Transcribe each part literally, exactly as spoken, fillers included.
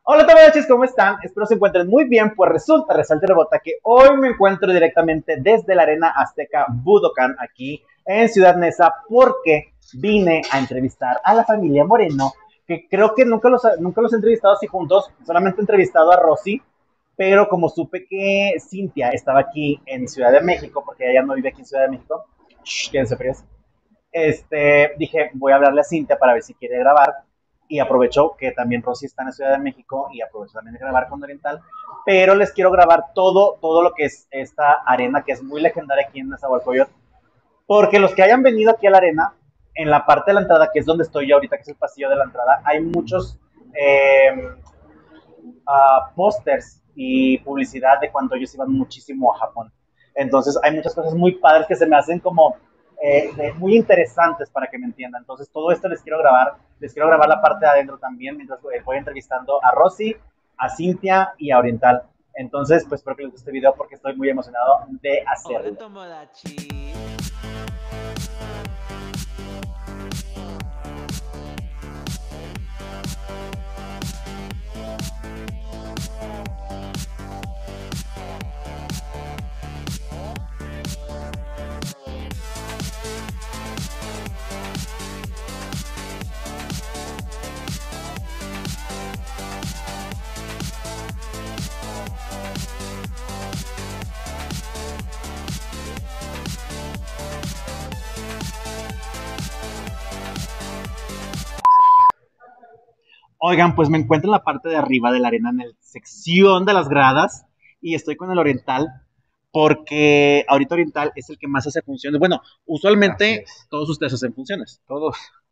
Hola Tamagotchis, ¿cómo están? Espero se encuentren muy bien, pues resulta, resalta y rebota que hoy me encuentro directamente desde la Arena Azteca Budokan, aquí en Ciudad Neza, porque vine a entrevistar a la familia Moreno, que creo que nunca los, nunca los he entrevistado así juntos, solamente he entrevistado a Rosy, pero como supe que Cintia estaba aquí en Ciudad de México, porque ella no vive aquí en Ciudad de México, shh, quédense fríos, este, dije, voy a hablarle a Cintia para ver si quiere grabar y aprovecho que también Rosy está en la Ciudad de México y aprovecho también de grabar con Oriental, pero les quiero grabar todo, todo lo que es esta arena que es muy legendaria aquí en Nezahualcóyotl, porque los que hayan venido aquí a la arena, en la parte de la entrada, que es donde estoy yo ahorita, que es el pasillo de la entrada, hay muchos eh, uh, pósters y publicidad de cuando ellos iban muchísimo a Japón. Entonces hay muchas cosas muy padres que se me hacen como eh, de, muy interesantes para que me entiendan. Entonces todo esto les quiero grabar, les quiero grabar la parte de adentro también, mientras voy, voy entrevistando a Rosy, a Cintia y a Oriental. Entonces, pues espero que les guste este video porque estoy muy emocionado de hacerlo. Hola, Tomodachi. Oigan, pues me encuentro en la parte de arriba de la arena, en la sección de las gradas, y estoy con el Oriental, porque ahorita Oriental es el que más hace funciones. Bueno, usualmente todos ustedes hacen funciones. Todos,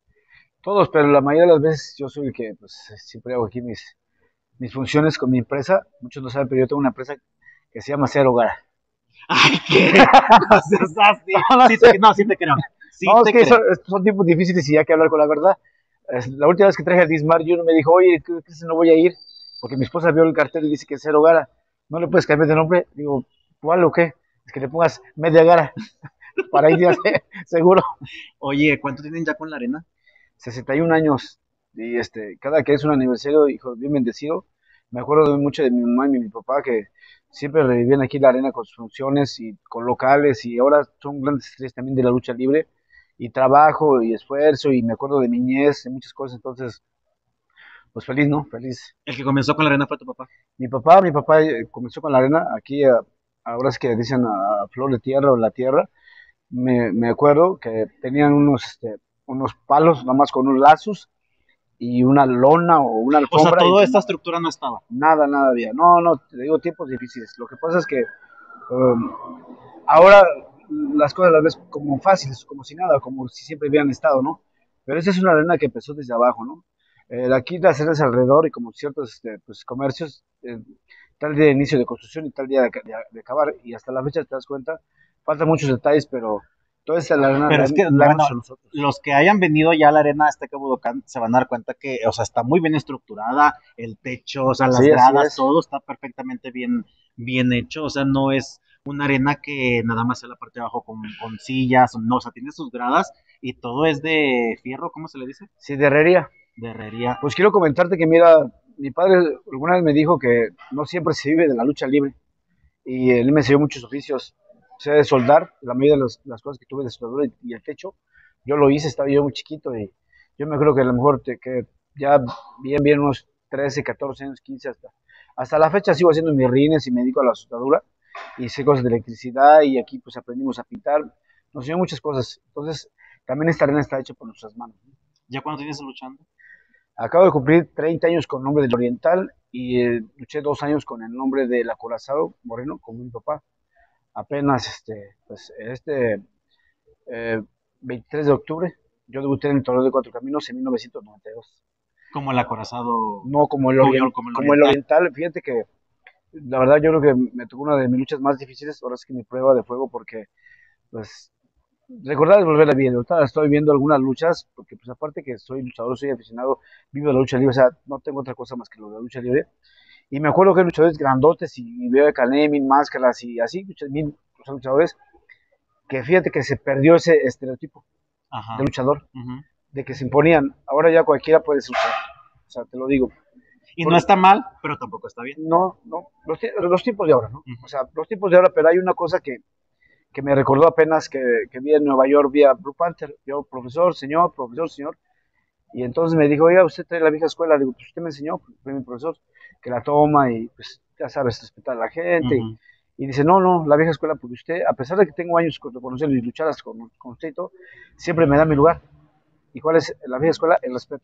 todos, pero la mayoría de las veces yo soy el que pues, siempre hago aquí mis, mis funciones con mi empresa. Muchos no saben, pero yo tengo una empresa que se llama Cero Gara. Ay, ¿qué? No seas así. No, no, sí te, no, sí te creo. Sí no, te es que creo. son, son tiempos difíciles y ya que hablar con la verdad. La última vez que traje a Dismar, yo me dijo, oye, ¿qué crees que no voy a ir? Porque mi esposa vio el cartel y dice que es Cero Gara. ¿No le puedes cambiar de nombre? Digo, ¿cuál o qué? Es que le pongas Media Gara para ir seguro. Oye, ¿cuánto tienen ya con la arena? sesenta y un años. Y este, cada que es un aniversario, hijo, bien bendecido. Me acuerdo mucho de mi mamá y mi papá que siempre revivían aquí la arena con sus funciones y con locales y ahora son grandes estrellas también de la lucha libre y trabajo y esfuerzo y me acuerdo de mi niñez, de muchas cosas, entonces pues feliz, ¿no? Feliz. El que comenzó con la arena fue tu papá. Mi papá, mi papá eh, comenzó con la arena, aquí a, ahora es que dicen a, a flor de tierra o la tierra, me, me acuerdo que tenían unos, este, unos palos, nada más con unos lazos y una lona o una alfombra. O sea, toda y, esta estructura no estaba. Nada, nada había. No, no, te digo tiempos difíciles. Lo que pasa es que um, ahora las cosas las ves como fáciles, como si nada, como si siempre hubieran estado, ¿no? Pero esa es una arena que empezó desde abajo, ¿no? Eh, aquí las arenas alrededor y como ciertos este, pues, comercios, eh, tal día de inicio de construcción y tal día de, de, de acabar, y hasta la fecha te das cuenta, faltan muchos detalles, pero toda esta la arena Pero la, es que, la bueno, hemos hecho nosotros. los que hayan venido ya a la arena Azteca Budokan se van a dar cuenta que, o sea, está muy bien estructurada, el techo, o sea, las Sí, así gradas, es. todo está perfectamente bien, bien hecho, o sea, no es una arena que nada más sea la parte de abajo con, con sillas, no, o sea, tiene sus gradas y todo es de fierro, ¿cómo se le dice? Sí, de herrería. De herrería. Pues quiero comentarte que, mira, mi padre alguna vez me dijo que no siempre se vive de la lucha libre y él me enseñó muchos oficios, sé de soldar, la mayoría de las, las cosas que tuve de soldadura y, y el techo, yo lo hice, estaba yo muy chiquito y yo me creo que a lo mejor te, que ya bien, bien unos trece, catorce años, quince hasta, hasta la fecha sigo haciendo mis rines y me dedico a la soldadura y sé cosas de electricidad y aquí pues aprendimos a pintar, nos enseñó muchas cosas, entonces también esta arena está hecha por nuestras manos. ¿Ya cuánto tienes luchando? Acabo de cumplir treinta años con el nombre del Oriental y eh, luché dos años con el nombre del Acorazado Moreno, con mi papá. Apenas este, pues, este eh, veintitrés de octubre, yo debuté en el Torneo de Cuatro Caminos en mil novecientos noventa y dos. Como el acorazado, No como el, como, orient, como el como el oriental. Oriental, fíjate que la verdad yo creo que me tocó una de mis luchas más difíciles, ahora es que mi prueba de fuego, porque pues recordar es volver a la vida. Ahorita estoy viendo algunas luchas, porque pues aparte que soy luchador, soy aficionado, vivo la lucha libre, o sea, no tengo otra cosa más que lo de la lucha libre. Y me acuerdo que hay luchadores grandotes y, y veo a Cané, mil máscaras y así, mil luchadores, que fíjate que se perdió ese estereotipo de Ajá. luchador, Uh-huh. de que se imponían. Ahora ya cualquiera puede luchar, o sea, te lo digo. Y no está mal, pero tampoco está bien. No, no, los, tie- los tiempos de ahora, ¿no? Ujú. O sea, los tiempos de ahora, pero hay una cosa que, que me recordó apenas que, que vi en Nueva York, vi a Blue Panther, yo, profesor, señor, profesor, señor, y entonces me dijo, oiga, usted trae la vieja escuela, digo, pues usted me enseñó, fue mi profesor, que la toma y pues ya sabes, respetar a la gente, y, Ujú. y dice, no, no, la vieja escuela, porque usted, a pesar de que tengo años con conocerlo y lucharas con, con usted y todo, siempre me da mi lugar. ¿Y cuál es la vieja escuela? El respeto.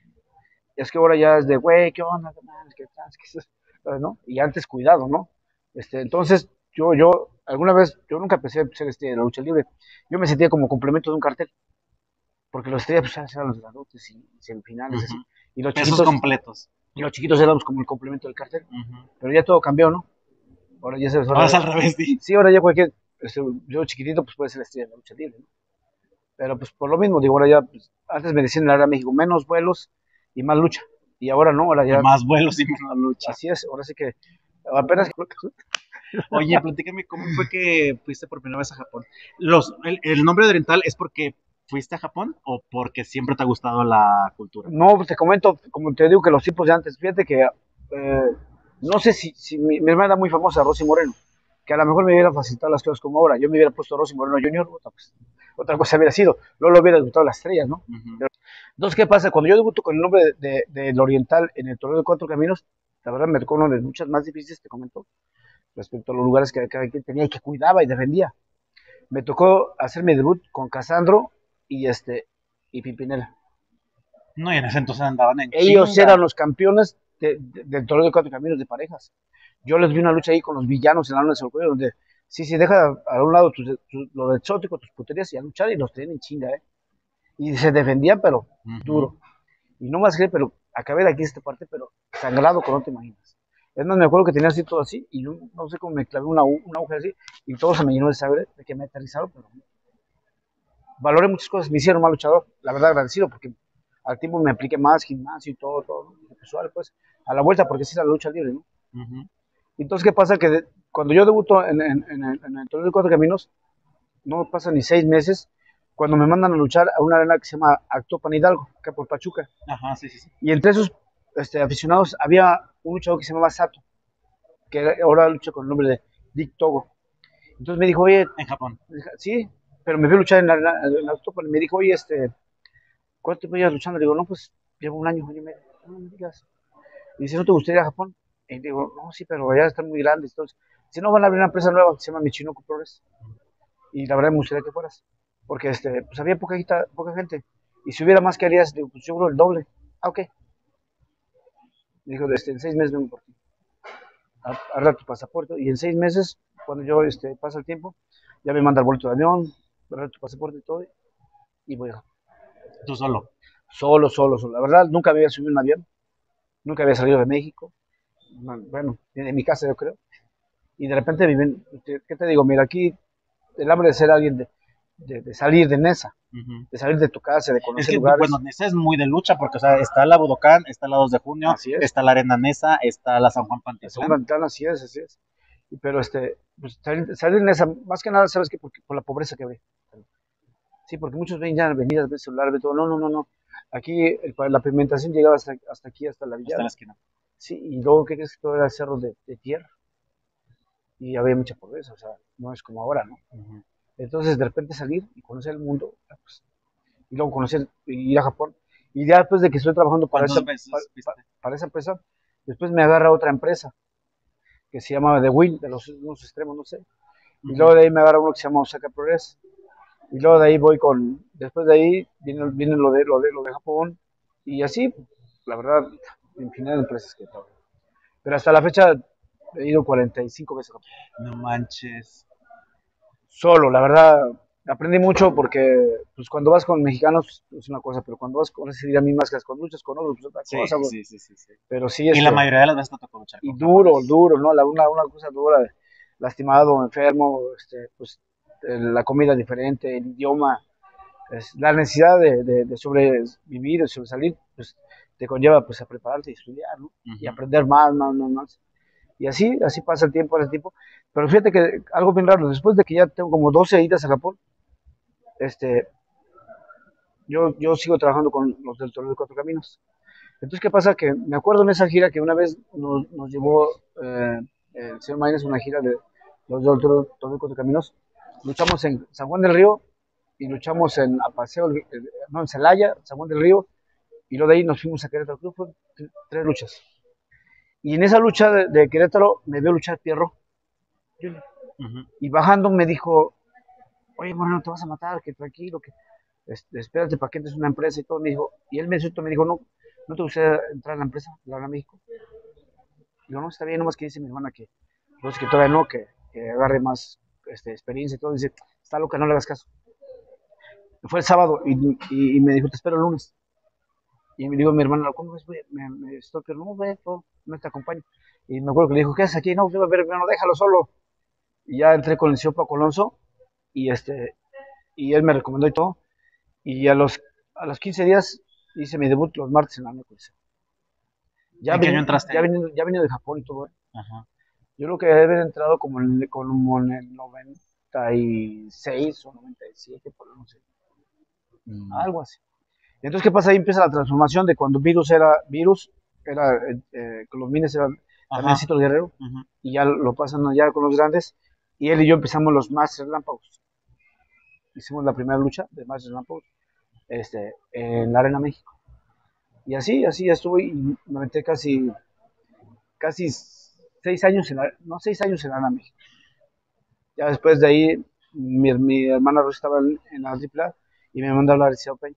Es que ahora ya es de, güey, ¿qué onda? carnal? ¿Qué tal? ¿Qué es eso? ¿No? Y antes cuidado, ¿no? Este, entonces, yo, yo, alguna vez, yo nunca pensé en ser este, de la lucha libre. Yo me sentía como complemento de un cartel, porque los estrellas pues, eran los grandotes y semifinales, así. Ujú. Y los Pesos chiquitos, completos. y los chiquitos éramos como el complemento del cartel. Ujú. Pero ya todo cambió, ¿no? Ahora ya se Ahora es ahora, al revés, sí. sí, ahora ya cualquier, este, yo chiquitito, pues puede ser la estrella de la lucha libre, ¿no? Pero pues por lo mismo, digo, ahora ya, pues, antes me decían en la Arena México, menos vuelos y más lucha. Y ahora no, ahora ya, Más vuelos y menos lucha. así es, ahora sí que apenas Oye, platícame cómo fue que fuiste por primera vez a Japón. Los, el, el nombre de Oriental es porque fuiste a Japón o porque siempre te ha gustado la cultura. no, pues te comento, como te digo, que los tipos de antes, fíjate que eh, no sé si, si mi, mi hermana era muy famosa, Rosy Moreno, que a lo mejor me hubiera facilitado las cosas como ahora. Yo me hubiera puesto Rosy Moreno junior, otra, pues, otra cosa hubiera sido. Luego lo hubiera debutado las estrellas, ¿no? Ujú. Entonces, ¿qué pasa? Cuando yo debuto con el nombre de, de, del Oriental en el Torneo de Cuatro Caminos, la verdad me tocó uno de muchas más difíciles, te comento, respecto a los lugares que cada quien tenía y que cuidaba y defendía. Me tocó hacer mi debut con Casandro y este y Pimpinela. No, y en ese entonces andaban en Ellos eran chinga. los campeones de, de, del torneo de cuatro caminos de parejas. Yo les vi una lucha ahí con los villanos en la luna de Solcuello, donde sí, sí, deja a un lado tus, tus, lo exótico, tus puterías y a luchar y los tienen en chinga, ¿eh? Y se defendían, pero Ujú. duro. Y no más que, pero acabé de aquí esta parte, pero sangrado que no te imaginas. Es más, me acuerdo que tenía así todo así, y yo no sé cómo me clavé una, una aguja así, y todo se me llenó de sangre, de que me aterrizaron, pero valoré muchas cosas, me hicieron mal luchador, la verdad agradecido, porque al tiempo me apliqué más gimnasio y todo, todo, ¿no? Y pues, vale, pues, a la vuelta, porque sí es la lucha libre, ¿no? Ujú. Entonces, ¿qué pasa? Que de, cuando yo debuto en, en, en, el, en el torneo de cuatro caminos, no pasan ni seis meses, cuando me mandan a luchar a una arena que se llama Actopan Hidalgo, acá por Pachuca. Ajá, sí, sí, sí. Y entre esos este, aficionados había un luchador que se llamaba Sato, que era- ahora lucha con el nombre de Dick Togo. Entonces me dijo, oye, En Japón. sí, pero me vio luchar en la, en la, en la Actopan y me dijo, oye, este, ¿cuánto tiempo llevas luchando? Le digo, no, pues llevo un año, año y medio. No, no me digas. Y dice, ¿no te gustaría ir a Japón? Y digo, no, sí, pero allá están muy grandes. Entonces, si no, van a abrir una empresa nueva que se llama Michinoku Progress. Y la verdad me gustaría que fueras. Porque este, pues había poca, poca gente. Y si hubiera más que harías, digo, pues yo creo el doble. Ah, ok. Dijo, este, en seis meses vengo por ti. Arregla tu pasaporte. Y en seis meses, cuando yo este, pasa el tiempo, ya me manda el boleto de avión, arregla tu pasaporte y todo. Y voy a... Tú solo. Solo, solo, solo. La verdad, nunca había subido un avión. Nunca había salido de México. Bueno, de mi casa yo creo. Y de repente viven, ¿qué te digo? Mira, aquí el hambre de ser alguien, de, de, de salir de Nesa, Ujú. de salir de tu casa, de Es conocer que, bueno, lugares. Nesa es muy de lucha porque, o sea, está la Budokan, está la dos de junio, Así es. está la Arena Nesa, está la San Juan La segunda Pantitlán. ventana, así es, así es. Y, pero este, pues, salir, salir de Nesa, más que nada, ¿sabes qué? Porque, por la pobreza que ve. Sí, porque muchos ven ya avenidas, ven celular, ven todo. No, no, no, no. Aquí el, la pigmentación llegaba hasta, hasta aquí, hasta la Hasta la villada. esquina. Sí, y luego, ¿qué crees que todo era cerros de, de tierra? Y había mucha pobreza, o sea, no es como ahora, ¿no? Ujú. Entonces, de repente salir y conocer el mundo, pues, y luego conocer, ir a Japón. Y ya después de que estoy trabajando para esa, ¿Cuántas para, veces para, viste? para esa empresa, después me agarra otra empresa que se llama The Win, de los unos extremos, no sé. Y Ujú. luego de ahí me agarra uno que se llama Osaka Progress. Y luego de ahí voy con, después de ahí viene, viene lo, de, lo, de, lo de Japón. Y así, la verdad, infinidad de empresas que todo. Pero hasta la fecha he ido cuarenta y cinco veces a Japón. No manches. Solo, la verdad, aprendí mucho porque pues cuando vas con mexicanos es una cosa, pero cuando vas con ese día a mí máscaras con luchas con otros, pues otra Sí, cosa, güey. sí, sí, sí, sí. Pero sí, Y la este, mayoría de las veces te tocó luchar y con duro, japoneses. duro, ¿no? La, una, una cosa dura, lastimado, enfermo, este, pues eh, la comida diferente, el idioma, es, la necesidad de, de, de sobrevivir, de sobresalir, pues te conlleva pues a prepararte y estudiar, ¿no? Y Ujú. aprender más, más, más, más. Y así, así pasa el tiempo, pasa el tiempo. Pero fíjate que algo bien raro, después de que ya tengo como doce idas a Japón, este, yo, yo sigo trabajando con los del Torneo de Cuatro Caminos. Entonces, ¿qué pasa? Que me acuerdo en esa gira que una vez nos, nos llevó eh, el señor Maínez una gira de los dos Trópicos de Caminos. Luchamos en San Juan del Río y luchamos en Apaseo, no, en Celaya, San Juan del Río, y luego de ahí nos fuimos a Querétaro. Creo que fueron tres luchas. Y en esa lucha de, de Querétaro me vio luchar Pierro. Uh-huh. Y bajando me dijo, oye, Moreno, te vas a matar, que tranquilo, que este, espérate para que entres en una empresa y todo. Me dijo, y él me, me dijo, no, ¿no te gustaría entrar a la empresa, la Arena México? Digo, no, está bien, nomás que dice mi hermana que, entonces que todavía no, que, que agarre más este, experiencia y todo. Dice, está loca, no le hagas caso. Fue el sábado y, y, y me dijo, te espero el lunes. Y me digo a mi hermana, ¿cómo ves? Me, me estoy, pero no, ve, todo, no te acompaño. Y me acuerdo que le dijo, ¿qué haces aquí? No, voy a ver, no, déjalo solo. Y ya entré con el señor Paco Alonso y, este, y él me recomendó y todo. Y a los, a los quince días hice mi debut los martes en la noche. Ya, ¿En qué año entraste? Ya venido, ya venido de Japón y todo. ¿eh? Ajá. Yo creo que debe haber entrado como en, como en el noventa y seis o noventa y siete, por no sé. Mm. Algo así. Entonces, ¿qué pasa? Ahí empieza la transformación de cuando Virus era Virus, era eh, con los Mines eran también Cito Guerrero, uh-huh. Y ya lo pasan ya con los grandes, y él y yo empezamos los Masters Relámpagos. Hicimos la primera lucha de Masters Relámpagos este, en la Arena México. Y así, así estuve y me metí casi, casi seis años en la, no seis años en la Arena México. Ya después de ahí, mi, mi hermana Rosa estaba en, en la tripla y me mandó a hablar de Ciudad Peña.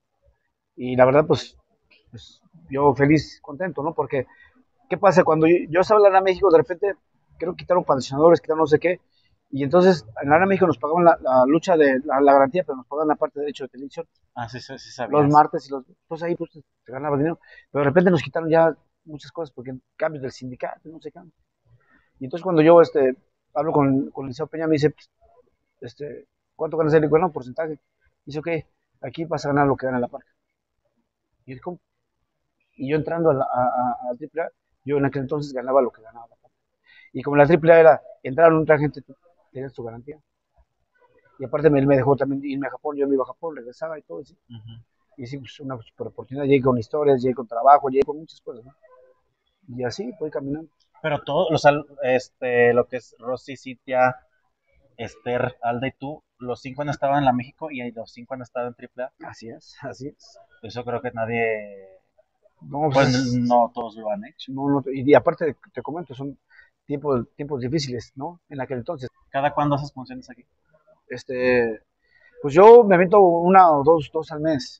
Y la verdad, pues, pues, yo feliz, contento, ¿no? Porque, ¿qué pasa? Cuando yo, yo estaba en la Arena México, de repente, creo que quitaron patrocinadores, quitaron no sé qué, y entonces en la Arena México nos pagaban la, la lucha de la, la garantía, pero nos pagaban la parte de derecho de televisión. Ah, sí, sí, sí sabías. Los martes y los... Entonces ahí, pues, se ganaba dinero, pero de repente nos quitaron ya muchas cosas, porque cambios del sindicato, no sé qué. Y entonces cuando yo, este, hablo con, con el Liceo Peña, me dice, este, ¿cuánto ganas? Le digo, no, porcentaje. Dice, ok, aquí vas a ganar lo que gana la parca. Y yo, ¿cómo? Y yo entrando a la, a, a, a la triple A, yo en aquel entonces ganaba lo que ganaba la parca. Y como la triple A era, entraron otra gente, tenías tu garantía. Y aparte me, él me dejó también irme a Japón, yo me iba a Japón, regresaba y todo así. Uh-huh. Y sí, pues una super oportunidad, llegué con historias, llegué con trabajo, llegué con muchas cosas, ¿no? Y así, voy caminando. Pero todo, o sea, este, lo que es Rosy, Citia, Esther, Alda y tú, los cinco han estado en la México y los cinco han estado en triple A. Así es, así es. Eso creo que nadie, no, pues, pues no todos lo han hecho. No, no, y, y aparte te comento, son tiempos, tiempos difíciles, ¿no? En aquel entonces. ¿Cada cuándo haces funciones aquí? Este, pues yo me avento una o dos, dos al mes.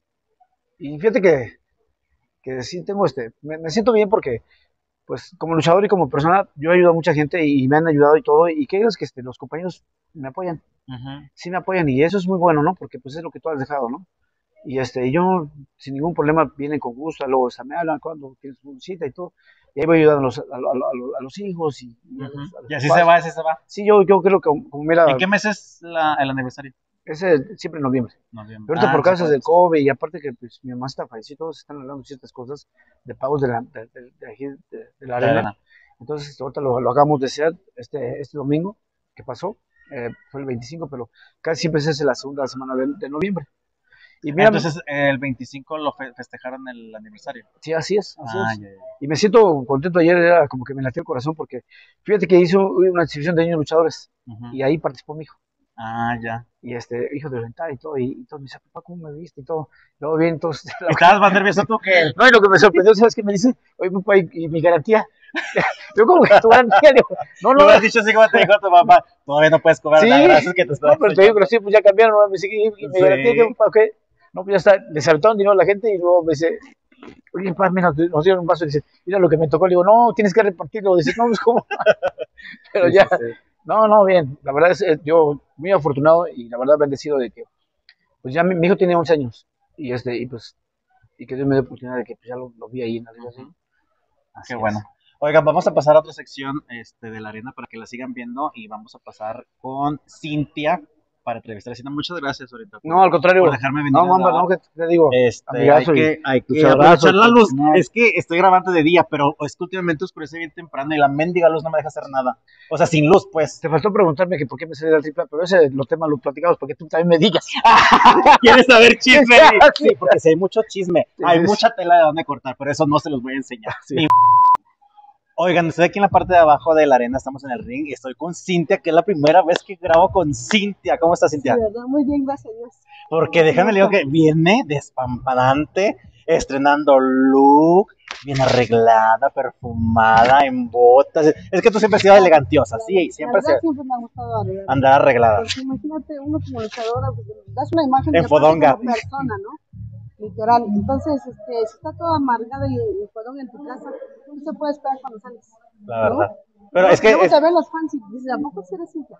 Y fíjate que, que sí tengo este, me, me siento bien porque pues como luchador y como persona, yo he ayudado a mucha gente y me han ayudado y todo, y que ellos que este, los compañeros me apoyan, uh-huh. Sí me apoyan, y eso es muy bueno, ¿no? Porque pues es lo que tú has dejado, ¿no? Y este, yo sin ningún problema vienen con gusto, luego o sea, me hablan cuando tienes una cita y todo, y ahí voy ayudando a los, a, a, a, a los hijos y, y, uh-huh. a los, a los y así padres. se va, así se va. Sí, yo, yo creo que como mira... ¿En qué mes es la, el aniversario? Ese siempre en noviembre. noviembre. Pero ahorita ah, por causas del COVID y aparte que pues, mi mamá está fallecida, todos están hablando de ciertas cosas de pagos de la, de, de, de, de, de la arena. La arena. Entonces ahorita lo, lo hagamos de ser este, este domingo que pasó, eh, fue el veinticinco, pero casi siempre se hace la segunda semana de, de noviembre. Y mira, entonces el veinticinco lo fe, festejaron el aniversario. Sí, así es. Así ah, es. Yeah, yeah. Y me siento contento. Ayer era como que me latió el corazón porque fíjate que hizo una exhibición de niños luchadores uh-huh. Y ahí participó mi hijo. Ah, ya. Y este, hijo de rentar y todo, y, y todo, me dice, papá, ¿cómo me viste? Y todo, luego bien, entonces... ¿Estabas más nervioso tú que...? No, y lo que me sorprendió, ¿sabes qué me dice? Oye, papá, ¿y, y mi garantía? Yo como que tu garantía, digo, no, no... No, has dicho así como te dijo tu papá, todavía no puedes cobrar, sí, la verdad es que te estás... No, pero te digo que sí, pues ya cambiaron, ¿no? Me dice, ¿y, y mi sí. garantía qué, papá, qué? No, pues ya está, le saltaron dinero a la gente y luego me dice... Oye, papá, mira, nos dieron un vaso y dice, mira lo que me tocó, le digo, no, tienes que repartirlo, dice, no, pues cómo... Pero sí, ya... Sí, sí. No, no, bien, la verdad es, yo muy afortunado y la verdad bendecido de que, pues ya mi, mi hijo tiene once años y este, y pues, y que Dios me dé oportunidad de que pues ya lo, lo vi ahí en la vida, así. Así Qué es. Bueno. Oigan, vamos a pasar a otra sección este, de la arena para que la sigan viendo y vamos a pasar con Cintia, para entrevistar. Así, no, muchas gracias ahorita. No, al contrario. Por dejarme venir. No, Mamba, no, que te digo. Este, hay que, hay que aprovechar la luz. Es que estoy grabando de día, pero es que últimamente oscurece bien temprano y la mendiga luz no me deja hacer nada. O sea, sin luz, pues. Te faltó preguntarme que por qué me salí del triple A, pero ese lo tema lo platicamos porque tú también me digas. ¿Quieres saber chisme? Sí, porque si hay mucho chisme, sí, hay sí. mucha tela de dónde cortar, pero eso no se los voy a enseñar. Sí. Ni... Oigan, estoy aquí en la parte de abajo de la arena, estamos en el ring y estoy con Cintia, que es la primera vez que grabo con Cintia. ¿Cómo estás, Cintia? Sí, ¿verdad? Muy bien, gracias a Dios. Porque déjame le digo que viene despampanante, estrenando look, bien arreglada, perfumada, en botas. Es que tú siempre has sido elegantiosa, sí, siempre, se... siempre me ha gustado arreglar. andar arreglada. Porque imagínate, uno como luchadora, pues, das una imagen en de fodonga. Como persona, ¿no? Literal. Entonces, este, si está toda amargada y, y fodonga en tu casa, no se puede esperar cuando sales. La verdad. ¿No? Pero no, es que. Luego Es... te ven los fans y dices, ¿a poco eres Cintia?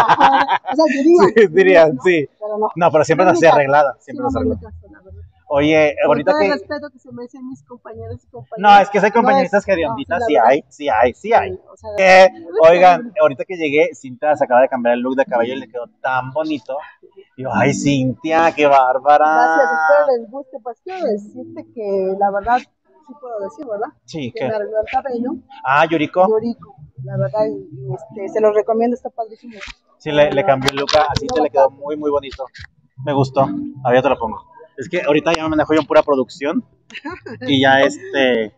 O sea, dirían. Sí, dirían, ¿no? Sí. Pero no. No, pero siempre no, nací arreglada. Siempre sí, nací arreglada. Oye, con ahorita todo que. el respeto que se merecen mis compañeros y compañeras. No, es que soy compañeritas no hedionditas, no, sí, sí hay, sí hay, sí hay. Sí, o sea, eh, oigan, ahorita que llegué, Cintia se acaba de cambiar el look de cabello y le quedó tan bonito. Y yo, ay, Cintia, qué bárbara. Gracias, espero les guste. Pues quiero decirte que la verdad, sí puedo decir, ¿verdad? Sí, que ¿qué? me arregló el cabello. Ah, Yuriko. Yuriko, la verdad, y, este, se los recomiendo, está padrísimo. Sí, le, le cambió el look a Cintia, le quedó muy, muy bonito. Me gustó. A ver, te lo pongo. Es que ahorita ya me manejo yo en pura producción y ya este,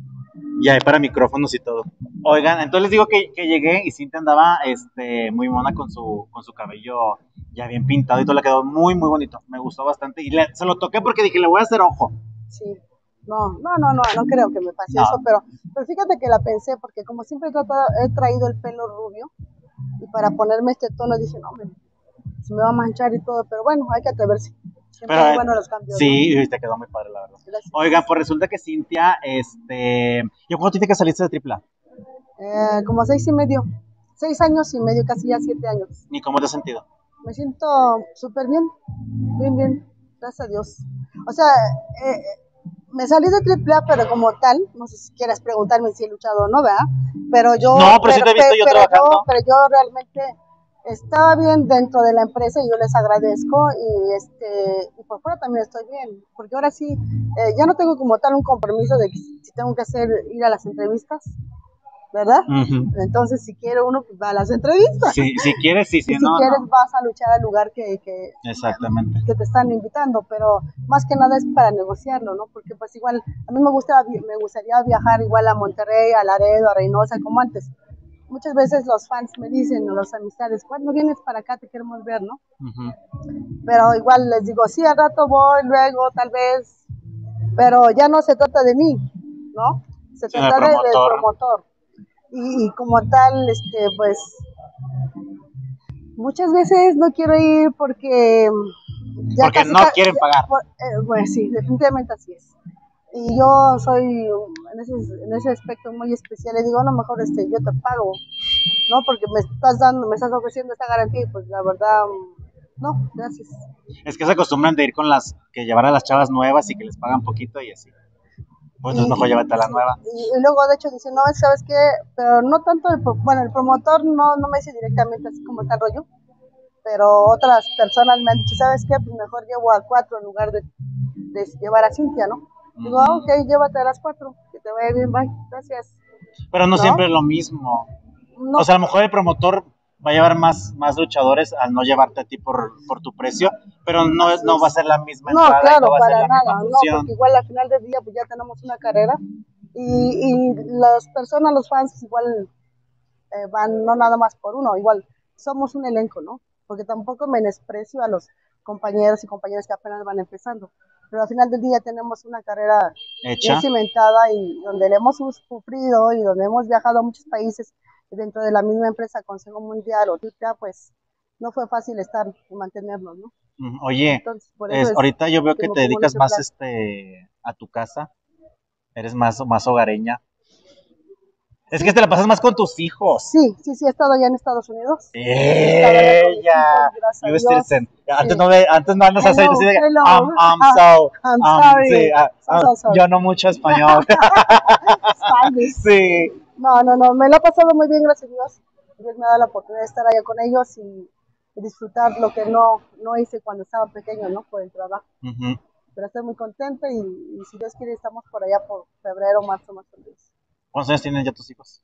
ya hay para micrófonos y todo. Oigan, entonces les digo que, que llegué y Cintia andaba este, muy mona con su, con su cabello ya bien pintado y todo, le quedó muy, muy bonito. Me gustó bastante y le, se lo toqué porque dije, le voy a hacer ojo. Sí, no, no, no, no, no creo que me pase no. eso, pero, pero fíjate que la pensé porque como siempre he, tratado, he traído el pelo rubio y para ponerme este tono dije, no, me, se me va a manchar y todo, pero bueno, hay que atreverse. Siempre Pero, bueno los cambios, sí, ¿no? te quedó muy padre, la verdad. Gracias. Oigan, pues resulta que Cintia, este, ¿yo cuánto tiene que saliste de tripla? Eh, como seis y medio, seis años y medio, casi ya siete años. ¿Y cómo te has sentido? Me siento súper bien, bien, bien, gracias a Dios. O sea, eh, me salí de triple A, pero como tal, no sé si quieras preguntarme si he luchado o no, ¿verdad? Pero yo... No, pero, pero sí te he visto yo pero trabajando. Yo, pero yo realmente... estaba bien dentro de la empresa y yo les agradezco y este y por fuera también estoy bien, porque ahora sí, eh, ya no tengo como tal un compromiso de que si tengo que hacer, ir a las entrevistas, ¿verdad? Uh-huh. Entonces si quiere uno, pues va a las entrevistas. Sí, si quieres, sí, sí, y no, si quieres no. vas a luchar al lugar que, que, Exactamente. que te están invitando, pero más que nada es para negociarlo, ¿no? Porque pues igual, a mí me, gusta, me gustaría viajar igual a Monterrey, a Laredo, a Reynosa, como antes. Muchas veces los fans me dicen, o los amistades, ¿cuándo vienes para acá? Te queremos ver, ¿no? Uh-huh. Pero igual les digo, sí, al rato voy, luego, tal vez, pero ya no se trata de mí, ¿no? Se sí, trata de, del promotor. Y, y como tal, este, pues, muchas veces no quiero ir porque... Ya porque casi, no quieren ya, pagar. Por, eh, pues sí, definitivamente así es. Y yo soy en ese, en ese aspecto muy especial, le digo, a lo mejor este, yo te pago, ¿no? Porque me estás dando, me estás ofreciendo esta garantía y pues la verdad, no, gracias. Es que se acostumbran de ir con las, que llevar a las chavas nuevas y que les pagan poquito y así. Pues no es mejor llevarte a la nueva. Y, y luego de hecho dicen, no, ¿sabes qué? Pero no tanto, el, bueno, el promotor no, no me dice directamente así como está rollo, pero otras personas me han dicho, ¿sabes qué? Pues mejor llevo a cuatro en lugar de, de llevar a Cintia, ¿no? Digo, ah, ok, llévate a las cuatro, que te vaya bien, bye, gracias. Pero no, ¿no? Siempre es lo mismo. No. O sea, a lo mejor el promotor va a llevar más, más luchadores al no llevarte a ti por, por tu precio, pero no, es, no va a ser la misma no, entrada. Claro, no, va para a ser la nada, no, porque igual al final del día pues ya tenemos una carrera y, y las personas, los fans igual eh, van no nada más por uno, igual somos un elenco, ¿no? Porque tampoco menosprecio a los compañeros y compañeras que apenas van empezando. Pero al final del día tenemos una carrera bien cimentada y donde le hemos sufrido y donde hemos viajado a muchos países dentro de la misma empresa, Consejo Mundial o T I P A, pues no fue fácil estar y mantenernos, ¿no? Oye, Entonces, por eso es, es ahorita yo veo que, que te dedicas más plan. este a tu casa, eres más, más hogareña. Es que te la pasas más con tus hijos. Sí, sí, sí, he estado allá en Estados Unidos. ¡Ella! Antes sí. no me, antes no andas así, así de que, I'm, I'm so, I'm um, sorry. Sí, uh, I'm so sorry. Yo no mucho español. Sí. No, no, no, me lo he pasado muy bien, gracias a Dios. Dios me ha dado la oportunidad de estar allá con ellos y, y disfrutar lo que no, no hice cuando estaba pequeño, ¿no? Por el trabajo. Ujú. Pero estoy muy contenta y, y si Dios quiere estamos por allá por febrero, marzo, más o menos. ¿Cuántos años tienen ya tus hijos?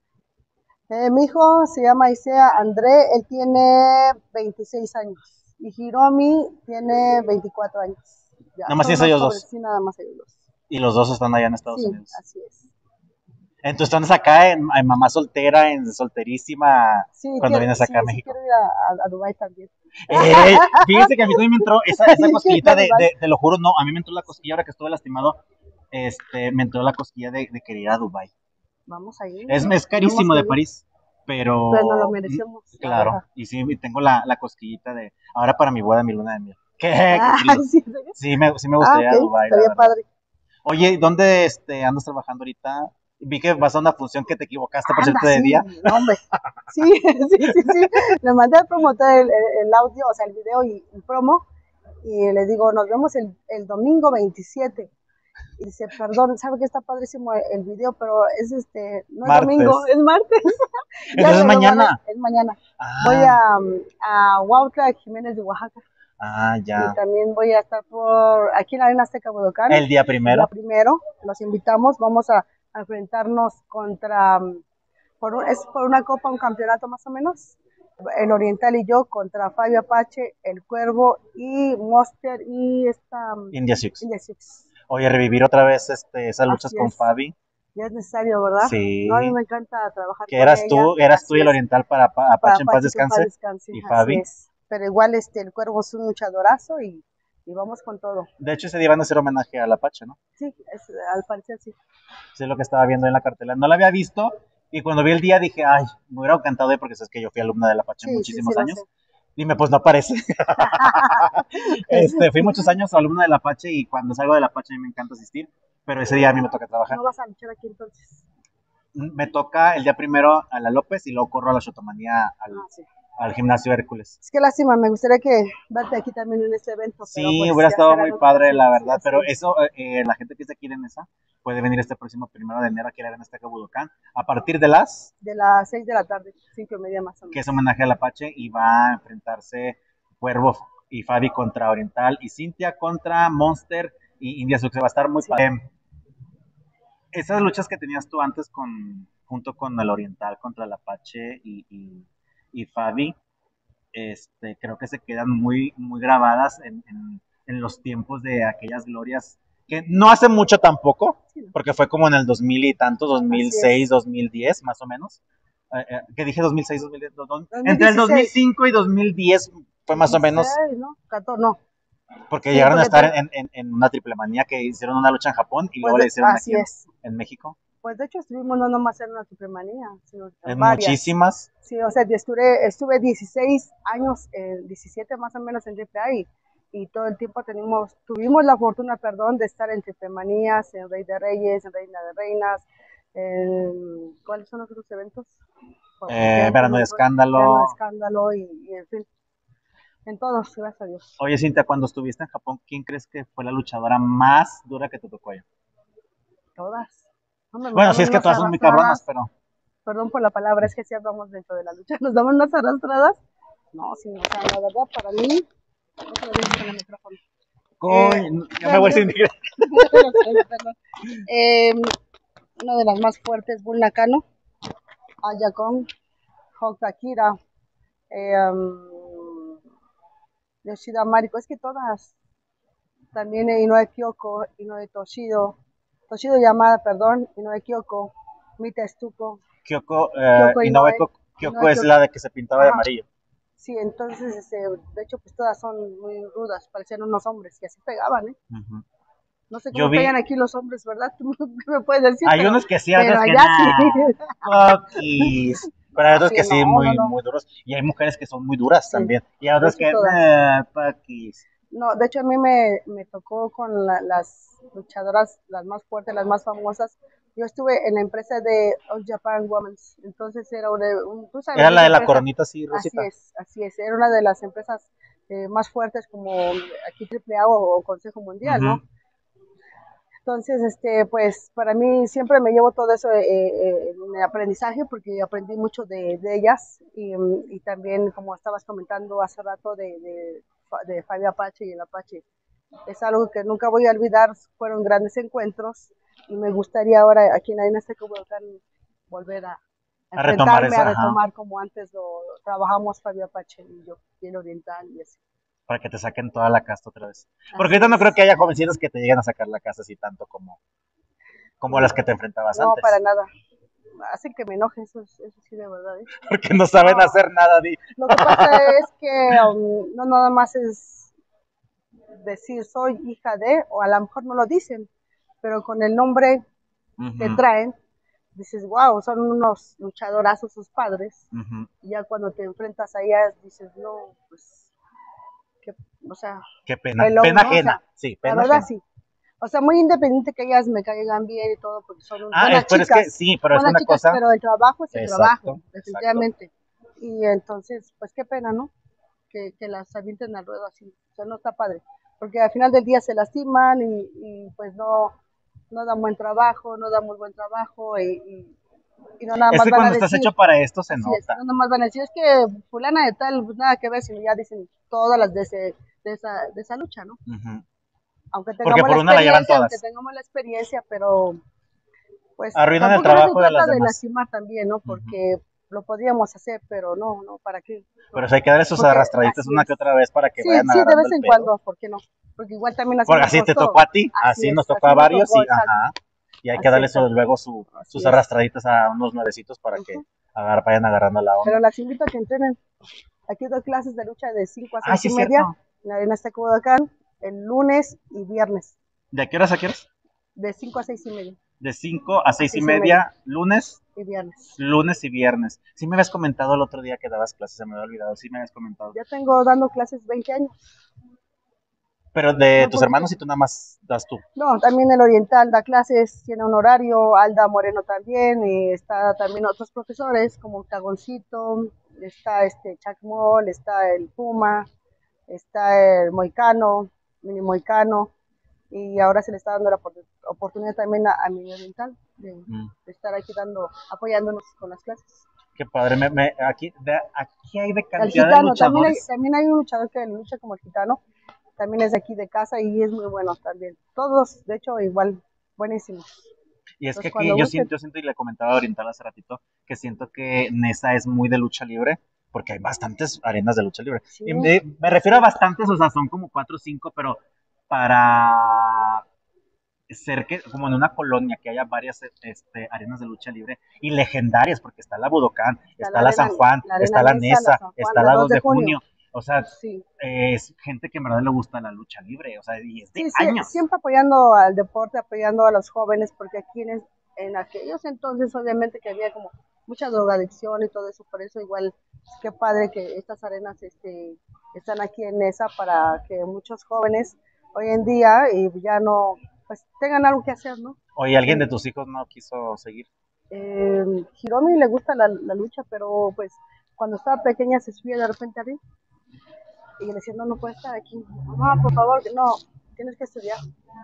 Eh, mi hijo se llama Isaiah André, él tiene veintiséis años y Hiromi tiene veinticuatro años. Ya, Nada más son tienes unos ellos jóvenes, dos. sí, nada más ellos dos. Y los dos están allá en Estados Sí, Unidos. así es. Entonces tú andas acá en, en mamá soltera, en solterísima, Sí, cuando quiero, vienes sí, acá a sí México. quiero ir a, a, a Dubái también. Ey, fíjense que a mí también me entró esa, esa Sí, quiero ir cosquillita a de, Dubái. de, te lo juro, no, a mí me entró la cosquilla ahora que estuve lastimado, este, me entró la cosquilla de, de querer ir a Dubái. Vamos a ir, Es, es tenemos carísimo que de ir, París, pero nos lo pero merecemos, mm, la claro, verdad. y sí, y tengo la, la cosquillita de, ahora para mi boda, mi luna de miel. ¿Qué? Qué Ah, chido. ¿sí, en serio? Sí me, sí me Ah, gustaría ir a ok, Dubái, la estaría verdad. padre. Oye, ¿dónde este, andas trabajando ahorita? Vi que vas a una función que te equivocaste, por Anda, cierto, de sí, día. no, hombre. Sí, sí, sí, sí. Le mandé al promotor el, el, el audio, o sea, el video y el promo, y le digo, nos vemos el, el domingo veintisiete. Y dice, perdón, sabe que está padrísimo el, el video, pero es este, no es domingo, Martes. es martes. Ya Entonces le lo guardé, mañana. es mañana. Voy Ah, a, a Huautla, Jiménez de Oaxaca. ah, Y ya. también voy a estar por aquí en la Arena Azteca Budocán, El día el día primero. primero. Los invitamos, vamos a, a enfrentarnos contra, por, un- es por una copa, un campeonato más o menos. El Oriental y yo contra Fabio Apache, el Cuervo y Monster y esta um, India Six. India Six. Oye, revivir otra vez este, esas luchas Así con es, Fabi. ya es necesario, ¿verdad? No, a mí Sí. me encanta trabajar Que con eras ella, tú, eras tú así y el es, oriental para Pa- para Apache en paz Apache que en paz descanse. descanse, Y así Fabi. es. Pero igual este, el Cuervo es un luchadorazo y, y vamos con todo. De hecho, ese día van a hacer homenaje al Apache, ¿no? Sí, es, al parecer sí. Sí, es lo que estaba viendo en la cartelera. No la había visto. Y cuando vi el día dije, ay, me hubiera encantado ir porque sabes que yo fui alumna del Apache Sí, sí, sí, muchísimos lo sé. años. Dime, pues no aparece. Este, fui muchos años alumno del Apache y cuando salgo del Apache a mí me encanta asistir, pero ese día a mí me toca trabajar. No vas a luchar aquí entonces. Me toca el día primero a la López y luego corro a la Shotomanía al, Ah, sí. al gimnasio Hércules. Es que lástima, me gustaría que verte aquí también en este evento, pero Sí, pues hubiera ya estado será muy en otra padre, ocasión. la Sí, verdad, así pero es. eso, eh, la gente que está aquí en esa puede venir este próximo primero de enero aquí a la Arena Azteca Budocán a partir de las, De las seis de la tarde, cinco y media más o que es menos. homenaje al Apache y va a enfrentarse Cuervo y Fabi contra Oriental y Cintia contra Monster y India Sux. Va a estar muy Sí. padre. Esas luchas que tenías tú antes con, junto con el Oriental contra el Apache y, y, y Fabi, este, creo que se quedan muy, muy grabadas en, en, en los tiempos de aquellas glorias, que no hace mucho tampoco, Sí, ¿no? porque fue como en el dos mil y tantos, dos mil Así seis, es. dos mil diez, más o menos. Eh, eh, ¿Qué dije? dos mil seis, dos mil diez, dos- dos- dos mil entre el dieciséis. dos mil cinco y dos mil diez fue más o menos, dieciséis, ¿no? catorce, no. porque Sí, llegaron a porque estar te- en, en, en una triple manía que hicieron una lucha en Japón y pues luego de- la hicieron así aquí en, es. en México. Pues de hecho estuvimos no nomás en una supremanía, sino en En varias. muchísimas. Sí, o sea, yo estuve, estuve dieciséis años, eh, diecisiete más o menos en Triple A y, y todo el tiempo tenemos, tuvimos la fortuna, perdón, de estar en Triplemanías, en Rey de Reyes, en Reina de Reinas, en, ¿cuáles son los otros eventos? Bueno, Eh, ya no verano de me acuerdo. Verano de escándalo. Escándalo y, y en fin, en todos, gracias a Dios. Oye, Cintia, cuando estuviste en Japón, ¿quién crees que fue la luchadora más dura que te tocó allá? Todas. No me Bueno, sí, daban es que unas todas son muy cabronas, arrastradas, pero. perdón por la palabra, es que si hablamos dentro de la lucha, nos daban unas arrastradas. No, sí, o sea, la verdad, para mí, otra vez con el micrófono. Eh, Coño, ya me voy a sentir. perdón. Eh, una de las más fuertes, Bull Nakano, Ayakon, Hulk Akira, eh, um, Yoshida Mariko, es que todas. También eh, Inoue Kyoko, Inoue Toshido, Toshido Yamada, perdón, Inoue Kyoko, Mita Stuko, Kyoko, eh, Kyoko Inoue Inoue, Ko- Kyoko Inoue es Kyoko. la de que se pintaba de Ajá. amarillo. Sí, entonces, este, de hecho, pues todas son muy rudas, parecían unos hombres que así pegaban, ¿eh? Ujú. No sé Yo cómo vi, pegan aquí los hombres, ¿verdad? Tú me puedes decir, hay pero, unos que sí, pero otros que allá sí. nah, coquis. Pero hay otros Sí, que sí, no, muy, no, no. muy duros. Y hay mujeres que son muy duras Sí, también. Y hay de otras hecho que, todas. nah, paquis. No, de hecho a mí me, me tocó con la- las luchadoras, las más fuertes, las más famosas. Yo estuve en la empresa de All Japan Women's, entonces era una, un, tú sabes, Era la esa de la empresa, coronita así, así Rosita. es, así es, era una de las empresas eh, más fuertes como aquí Triple A o, o Consejo Mundial, Ujú. ¿no? Entonces, este, pues para mí siempre me llevo todo eso eh, eh, en el aprendizaje porque aprendí mucho de, de ellas y, mm, y también, como estabas comentando hace rato, de, de, de Fabio Apache y el Apache. Es algo que nunca voy a olvidar, fueron grandes encuentros y me gustaría ahora aquí en Arena Azteca Volcán volver a, a A retomar enfrentarme, eso, a ajá, retomar como antes lo trabajamos Fabio Apache y yo, y el Oriental y así. para que te saquen toda la casta otra vez. Porque Así ahorita no creo es. que haya jovencitas que te lleguen a sacar la casa así tanto como, como las No, que te enfrentabas no, para antes. nada. Hacen que me enoje, eso, es- eso sí de verdad, ¿eh? Porque no saben No, hacer nada. Di. lo que pasa es que um, no nada más es decir soy hija de, o a lo mejor no lo dicen, pero con el nombre que Ujú, traen, dices, wow, son unos luchadorazos sus padres, ujú. y ya cuando te enfrentas a ellas dices, no, pues, que, o sea, Qué pena. hello, Pena ¿no? O ajena. sea, Sí, la pena verdad ajena. sí. O sea, muy independiente que ellas me caigan bien y todo, porque son un- Ah, es, buenas pero es que chicas, sí, pero es buenas una chicas, cosa. pero el trabajo es el trabajo, Exacto, exacto. definitivamente. Y entonces, pues qué pena, ¿no? Que, que las avienten al ruedo así. O sea, no está padre. Porque al final del día se lastiman y, y pues no, no dan buen trabajo, no dan muy buen trabajo y, y, y no nada Es más que van a cuando estás decir, hecho para esto se así es, nota. no nada más van a decir, es que fulana de tal, pues nada que ver, sino ya dicen todas las de, ese, de, esa, de esa lucha, ¿no? Ujú. Aunque Porque tengamos la por una la llevan experiencia, aunque todas. tengamos la experiencia, pero pues Arruinan el tampoco no se trabajo de las trata de demás. lastimar también, ¿no? Ujú. Porque lo podríamos hacer, pero no, no, ¿para qué? Pero No, sí hay que darle sus porque arrastraditas así una que es. otra vez para que Sí, vayan sí, de agarrando vez el en pedo. cuando, ¿por qué no? Porque igual también así Porque nos así te costó. tocó a ti, Así así nos es, tocó así a nos varios tocó, y exacto. ajá. Y hay que Así darle su- exacto. luego su, sus Así es. arrastraditas a unos nuevecitos para que Ujú. agar- vayan agarrando la Pero onda. las invito a que entrenen. Aquí doy clases de lucha de cinco a Ah, seis sí y es media cierto. en la Arena Azteca Budacán, el lunes y viernes, ¿De qué horas a qué horas? de cinco a seis y media. De cinco a A seis y seis y media media, lunes, y viernes. lunes y viernes. Sí me habías comentado el otro día que dabas clases, se me había olvidado, sí me habías comentado. Ya tengo dando clases veinte años. Pero de Muy tus poquito. hermanos y tú nada más das tú. No, también el Oriental da clases, tiene un horario, Alda Moreno también, y está también otros profesores como Cagoncito, está este Chacmol, está el Puma, está el Moicano, Mini Moicano, y ahora se le está dando la oportunidad también a, a mi Oriental de, Mm, de estar aquí dando, apoyándonos con las clases. qué padre. Me, me- aquí, de- aquí hay de El cantidad de Gitano, también hay, luchadores. también hay un luchador que lucha como el Gitano, también es de aquí de casa y es muy bueno también. Todos, de hecho, igual, buenísimos. Y es que Entonces, aquí cuando yo gusten, siento, yo siento, y le comentaba a Oriental hace ratito, que siento que Nesa es muy de lucha libre, porque hay bastantes arenas de lucha libre. sí, Y me, me refiero a bastantes, o sea, son como cuatro o cinco, pero para ser que, como en una colonia, que haya varias este, arenas de lucha libre y legendarias, porque está la Budokan, está la está la arena, San Juan, la arena está la Nesa, la Nesa, San Juan, está la la dos dos de de junio. junio, o sea, Sí, eh, es gente que en verdad le gusta la lucha libre, o sea, y es de sí, sí, años. siempre apoyando al deporte, apoyando a los jóvenes, porque aquí en, en aquellos entonces, obviamente, que había como mucha drogadicción y todo eso, por eso igual, qué padre que estas arenas este, están aquí en Nesa para que muchos jóvenes hoy en día y ya no, pues tengan algo que hacer, ¿no? Oye, ¿alguien de Y, tus hijos no quiso seguir? Eh, Hiromi le gusta la, la, lucha, pero pues cuando estaba pequeña se subía de repente a mí y le decía, no, no puedes estar aquí. Mamá, por favor, no, tienes que estudiar.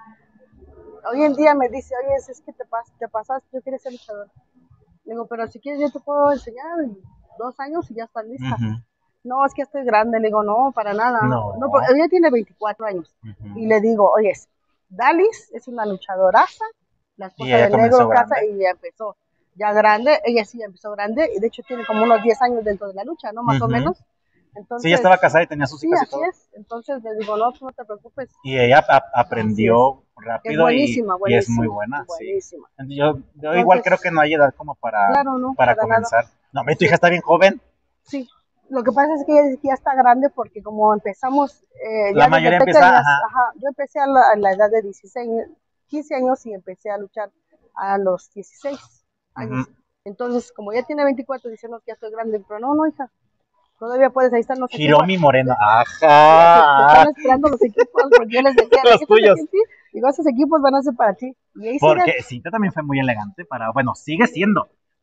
Hoy en día me dice, oye, es que te, pas te pasaste, yo quería ser luchador. Le digo, pero si quieres yo te puedo enseñar en dos años y ya estás lista. Uh -huh. No, es que estoy grande. Le digo, no, para nada. No. no porque ella tiene veinticuatro años. Uh -huh. Y le digo, oye, Dalis es una luchadoraza, la esposa de Negro Casa, y ella empezó ya grande, ella sí empezó grande, y de hecho tiene como unos diez años dentro de la lucha, ¿no? Más uh -huh. o menos. Entonces, sí, ya estaba casada y tenía sus hijas sí, y todo. así es. Entonces le digo, no, tú no te preocupes. Y ella aprendió rápido es buenísima, y, buenísima, y es muy buena. buenísima. Sí. Yo, yo Entonces, igual creo que no hay edad como para, claro, no, para, para comenzar. Nada. No, tu hija está bien joven. Sí, lo que pasa es que ella ya está grande porque como empezamos, eh, la ya mayoría desde empieza, pequeñas, ajá. Ajá, yo empecé a la, a la edad de dieciséis, quince años y empecé a luchar a los dieciséis años. Uh -huh. Entonces, como ya tiene veinticuatro, diciendo que ya estoy grande, pero no, no, hija, todavía puedes, ahí están los Hiromi equipos. Moreno, ajá. Te, te están esperando los equipos, porque yo les decía, los tuyos. Sí, digo, esos equipos van a ser para ti. Y ahí porque siguen. Cinta también fue muy elegante para, bueno, sigue siendo,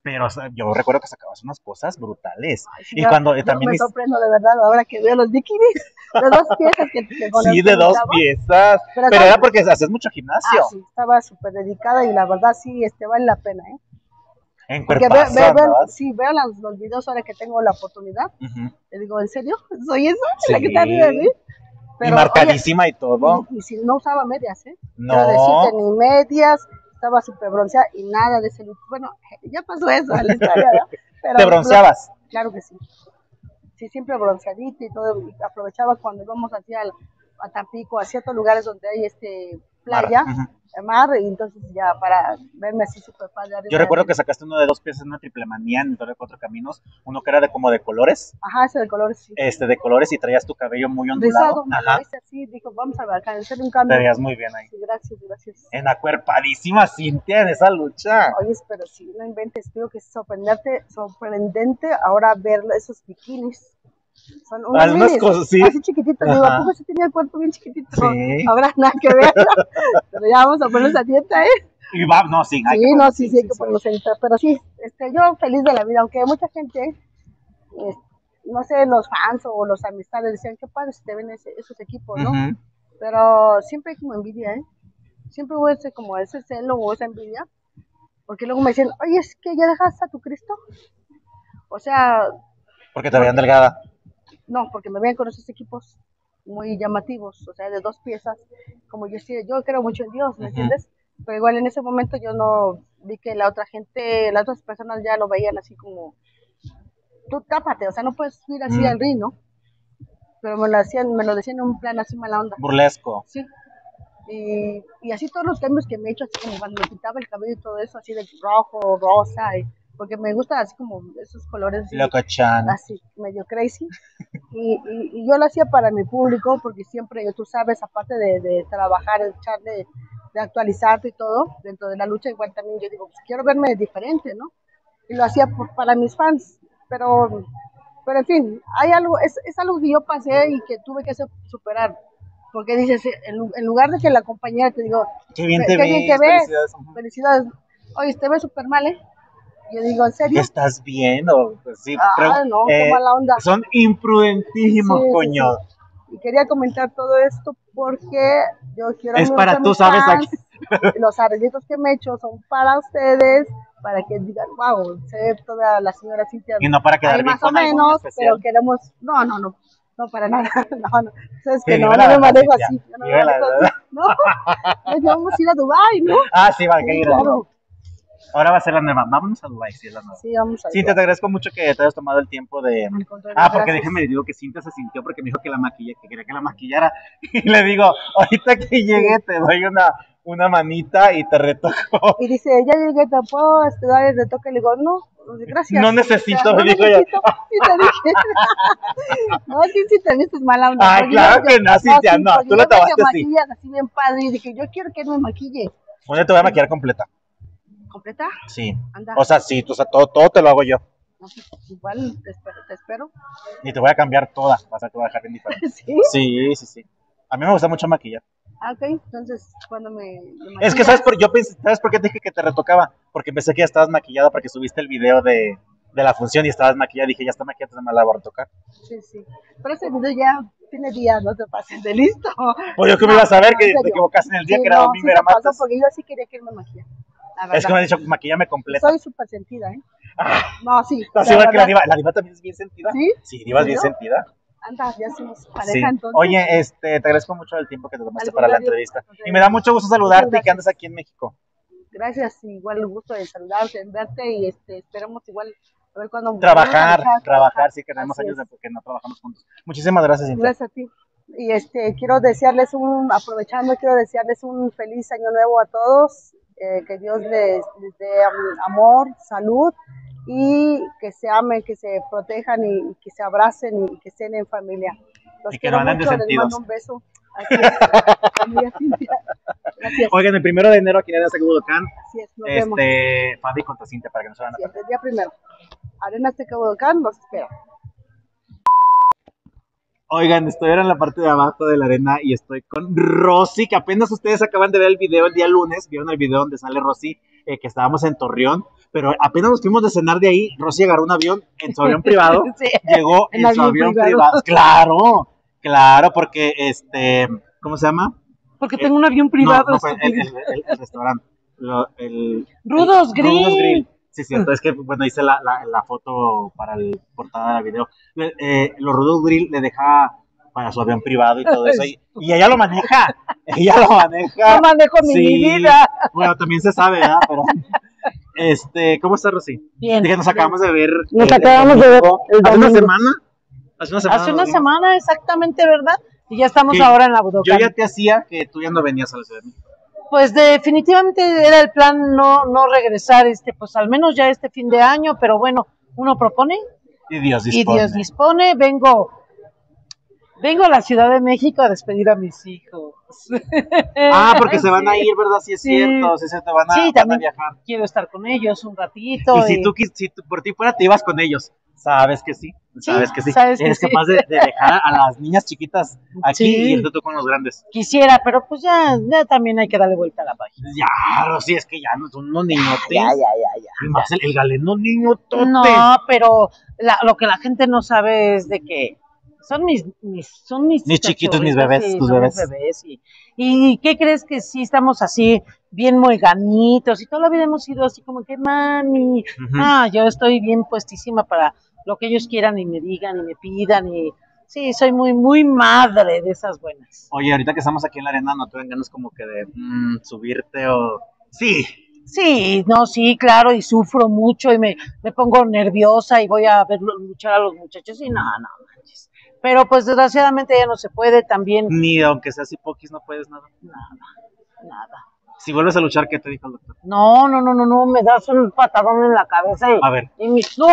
Pero o sea, yo recuerdo que sacabas unas cosas brutales. Ay, sí, Y yo, cuando eh, yo también me es, sorprendo de verdad ahora que veo los bikinis de dos piezas que, que con sí, el de que dos luchaba. piezas. Pero, Pero ¿sabes? era porque haces mucho Ah, gimnasio. sí, estaba súper dedicada y la verdad sí, este, vale la pena, ¿eh? En Porque veo, cuerpazo veo, veo, andabas. sí, veo los, los videos ahora que tengo la oportunidad. Ujú. Le digo, ¿en serio? ¿Soy eso? ¿La que está arriba de mí? Sí. Y Pero, oye, marcadísima y todo. y, y si no usaba medias, ¿eh? Quiero decirte, No, ni medias, estaba súper bronceada y nada de ese look. Bueno, ya pasó eso en la historia, ¿verdad? te Pero, lo- bronceabas. claro que sí. Sí, siempre bronceadita y todo. Y aprovechaba cuando íbamos hacia el- a Tampico, a ciertos lugares donde hay este Mar. playa, Ujú. eh, mar, y entonces ya para verme así súper padre Yo arriba recuerdo del... que sacaste uno de dos piezas en una triple manía en Historia de Cuatro Caminos. Uno que era de como de colores. Ajá, ese de colores, sí. Este, de colores y traías tu cabello muy ondulado. Rizado, me lo Ajá. hice así, dijo, vamos a ver, acá, hacer un Te cambio. veías muy bien ahí. Sí, gracias, gracias. En acuerpadísima Cintia en esa lucha. Oye, pero sí, no inventes, creo que es sorprendente, sorprendente ahora ver esos bikinis. Son unos Algunas minis, cosas, sí. así chiquititos. Digo, ¿a Ajá. poco sí tenía el cuerpo bien chiquitito? Sí. Ahora nada que ver. Pero ya vamos a ponernos a dieta, ¿eh? Y va, no, sí, hay que Sí, no, poner- sí, sí, hay que ponernos a dieta. Pero sí, este, yo feliz de la vida, aunque mucha gente, eh, no sé, los fans o los amistades decían, qué padre si te ven ese- esos equipos, ¿no? Ujú. Pero siempre hay como envidia, ¿eh? Siempre hubo ese, como ese celo o esa envidia. Porque luego me decían, oye, es que ya dejaste a tu Cristo. O sea, Porque te veían porque, delgada. no, porque me ven con esos equipos muy llamativos, o sea, de dos piezas. Como yo sí, yo creo mucho en Dios, ¿me Ujú. entiendes? Pero igual en ese momento yo no vi que la otra gente, las otras personas ya lo veían así como, tú tápate, o sea, no puedes subir así Mm. al ring, ¿no? Pero me lo hacían, me lo decían en un plan así mala onda. Burlesco. Sí. Y, y así todos los cambios que me he hecho, así como cuando me quitaba el cabello y todo eso, así de rojo, rosa, y, porque me gustan así como esos colores así, Locochán. así medio crazy. Y, y, y yo lo hacía para mi público, porque siempre, tú sabes, aparte de, de trabajar, de echarle, de actualizarte y todo, dentro de la lucha, igual también yo digo, pues quiero verme diferente, ¿no? Y lo hacía por, para mis fans, pero, pero en fin, hay algo, es, es algo que yo pasé y que tuve que superar. Porque dices, en, en lugar de que la compañera te digo, Qué bien qué te bien te ves, ves, felicidades. Ujú. felicidades. Oye, te ves súper mal, ¿eh? Yo digo, ¿en serio? ¿Estás bien? O, pues, sí, pero, Ah, no, qué eh, mala onda. son imprudentísimos, Sí, sí, coño. sí. Y quería comentar todo esto porque yo quiero Es mucho para a tú, mis ¿sabes? fans. Aquí. Los arreglitos que me he hecho son para ustedes, para que digan, wow, se ve toda la señora Cintia Y no para quedar ahí bien más o con algún menos, especial. pero queremos, no, no, no, no para nada, no, no, sabes Sí, que no, dime no la me verdad, manejo Cintia. así, yo no me Dime la manejo así, verdad. no, ya vamos a ir a Dubái, ¿no? Ah, sí, va, que Sí, ir a claro, Dubái. Ahora va a ser la nueva. Vámonos a Dubái, sí, es la nueva. sí, vamos a Cintia, ir. te agradezco mucho que te hayas tomado el tiempo de... Al contrario, Ah, porque gracias. déjame le digo que Cintia se sintió porque me dijo que la maquilla, que quería que la maquillara. Y le digo, ahorita que llegue te doy una, una manita y te retoco. Y dice, ya llegué, te puedo este, dar el retoque. Le digo, no, gracias. No necesito, O sea, me no dijo necesito. Sí te dije. No, sí, sí te viste mala onda. Ay, porque claro yo- que no, Cintia, sí, no, porque tú yo lo veo que tomaste así. maquillas así bien padre. Y dije, yo quiero que él me maquille. Bueno, te voy a maquillar completa. ¿Completa? Sí. Anda. O sea, sí, o sea, todo, todo te lo hago yo. No, pues, igual te espero. Te espero. Y te voy a cambiar toda. O sea, te voy a dejar bien diferente. ¿Sí? Sí, sí, sí. A mí me gusta mucho maquillar. Ah, ok, entonces, cuando me, me Es que, ¿sabes por, yo pensé, ¿sabes por qué te dije que te retocaba? Porque pensé que ya estabas maquillada porque subiste el video de, de la función y estabas maquillada. Dije, ya está maquillada, entonces me la voy a retocar. Sí, sí. Pero ese video ya tiene días, no te pases de listo. Pues yo que No, me iba a saber no, que en te serio. equivocaste en el día Sí, que era no, domingo sí y era se pasó martes. porque yo sí quería que él me maquillara. La verdad. Es que me han dicho, maquillame completa. Soy súper sentida, ¿eh? Ah, No, sí. estás la igual que la verdad. diva. La diva también es bien sentida. ¿Sí? Sí, diva es bien ¿En serio? sentida. Anda, ya somos pareja Sí. entonces. Oye, este, te agradezco mucho el tiempo que te tomaste Al para la contrario, entrevista. al contrario. Y me da mucho gusto Muchas saludarte y que gracias. andes aquí en México. Gracias, igual el gusto de saludarte, en verte y este, esperamos igual a ver cuándo Trabajar, volvemos a luchar, trabajar, sí que tenemos Así años es. de que no trabajamos juntos. Muchísimas gracias, Cintia. Gracias a ti. Y este, quiero desearles un, aprovechando, quiero desearles un feliz año nuevo a todos, eh, que Dios les, les dé amor, salud y que se amen, que se protejan y, y que se abracen y que estén en familia. Los Y que quiero no anden mucho, les desentidos. mando un beso. Así es, amiga Cintia. Gracias. Oigan, el primero de enero aquí en Arena Budokán, Así es, nos vemos. este, Fabi contra Cintia para que no se van a Así es, perder. el día primero. Arena Azteca Budokán, los espero. Oigan, estoy ahora en la parte de abajo de la arena y estoy con Rosy, que apenas ustedes acaban de ver el video el día lunes, vieron el video donde sale Rosy eh, que estábamos en Torreón, pero apenas nos fuimos de cenar de ahí, Rosy agarró un avión en su avión privado, Sí. llegó en, En su avión avión privado. privado. Claro, claro, porque este, ¿cómo se llama? Porque tengo un avión privado. No, no fue el, el, estúpido. el- el restaurante. Lo- el, Rudos el- Grill. Rudos Grill. Sí, cierto. Es que, bueno, hice la, la, la foto para el portada del video. Le- eh, los Rudos Grill le deja para su avión privado y todo eso. Y, y ella lo maneja. Ella lo maneja. No manejo ni mi vida. Bueno, también se sabe, ¿verdad? Pero, este, ¿cómo está Rosy? Bien. Dije, nos acabamos de ver. Nos el- el acabamos de ver domingo. el Hace una domingo. semana. Hace una semana. Hace nos una vimos. semana, exactamente, ¿verdad? Y ya estamos Que ahora en la Yo Budokan. ya te hacía que tú ya no venías a la Ciudad de México. Pues definitivamente era el plan no, no regresar, este, pues al menos ya este fin de año, pero bueno, uno propone Y Dios y dispone. Dios dispone. Vengo, vengo a la Ciudad de México a despedir a mis hijos. Ah, porque se van a Sí. ir, ¿verdad? Sí, es Sí. cierto. Sí, se te van a, Sí, van a también viajar. quiero estar con ellos un ratito. Y si y- tú, quis- si tú- por ti fuera, te ibas con ellos. Sabes que sí. Sabes que sí. sabes que Eres sí. capaz de, de dejar a las niñas chiquitas aquí Sí. y irte tú con los grandes. Quisiera, pero pues ya, ya también hay que darle vuelta a la página. Ya, sí, es que ya no son unos niñotes. Ya, ya, ya, ya. Y más el, el galeno niñotote. No, pero la- lo que la gente no sabe es de que son mis, mis son mis, Mis chiquitos, mis cachorritos, bebés, sí, tus son bebés. mis bebés, y, y ¿qué crees que sí estamos así bien moiganitos y toda la vida hemos sido así como que mami, Ujú. ah, yo estoy bien puestísima para lo que ellos quieran y me digan y me pidan y sí, soy muy muy madre de esas buenas. Oye, ahorita que estamos aquí en la arena, ¿no te dan ganas como que de mm, subirte o...? Sí. Sí, no, sí, claro, y sufro mucho y me, me pongo nerviosa y voy a ver luchar a los muchachos y no, no manches. Pero pues desgraciadamente ya no se puede también, Ni aunque seas hipoquis no puedes nada. nada, nada. Si vuelves a luchar, ¿qué te dijo el doctor? No, no, no, no, no, me das un patadón en la cabeza y, A ver. y mi, no,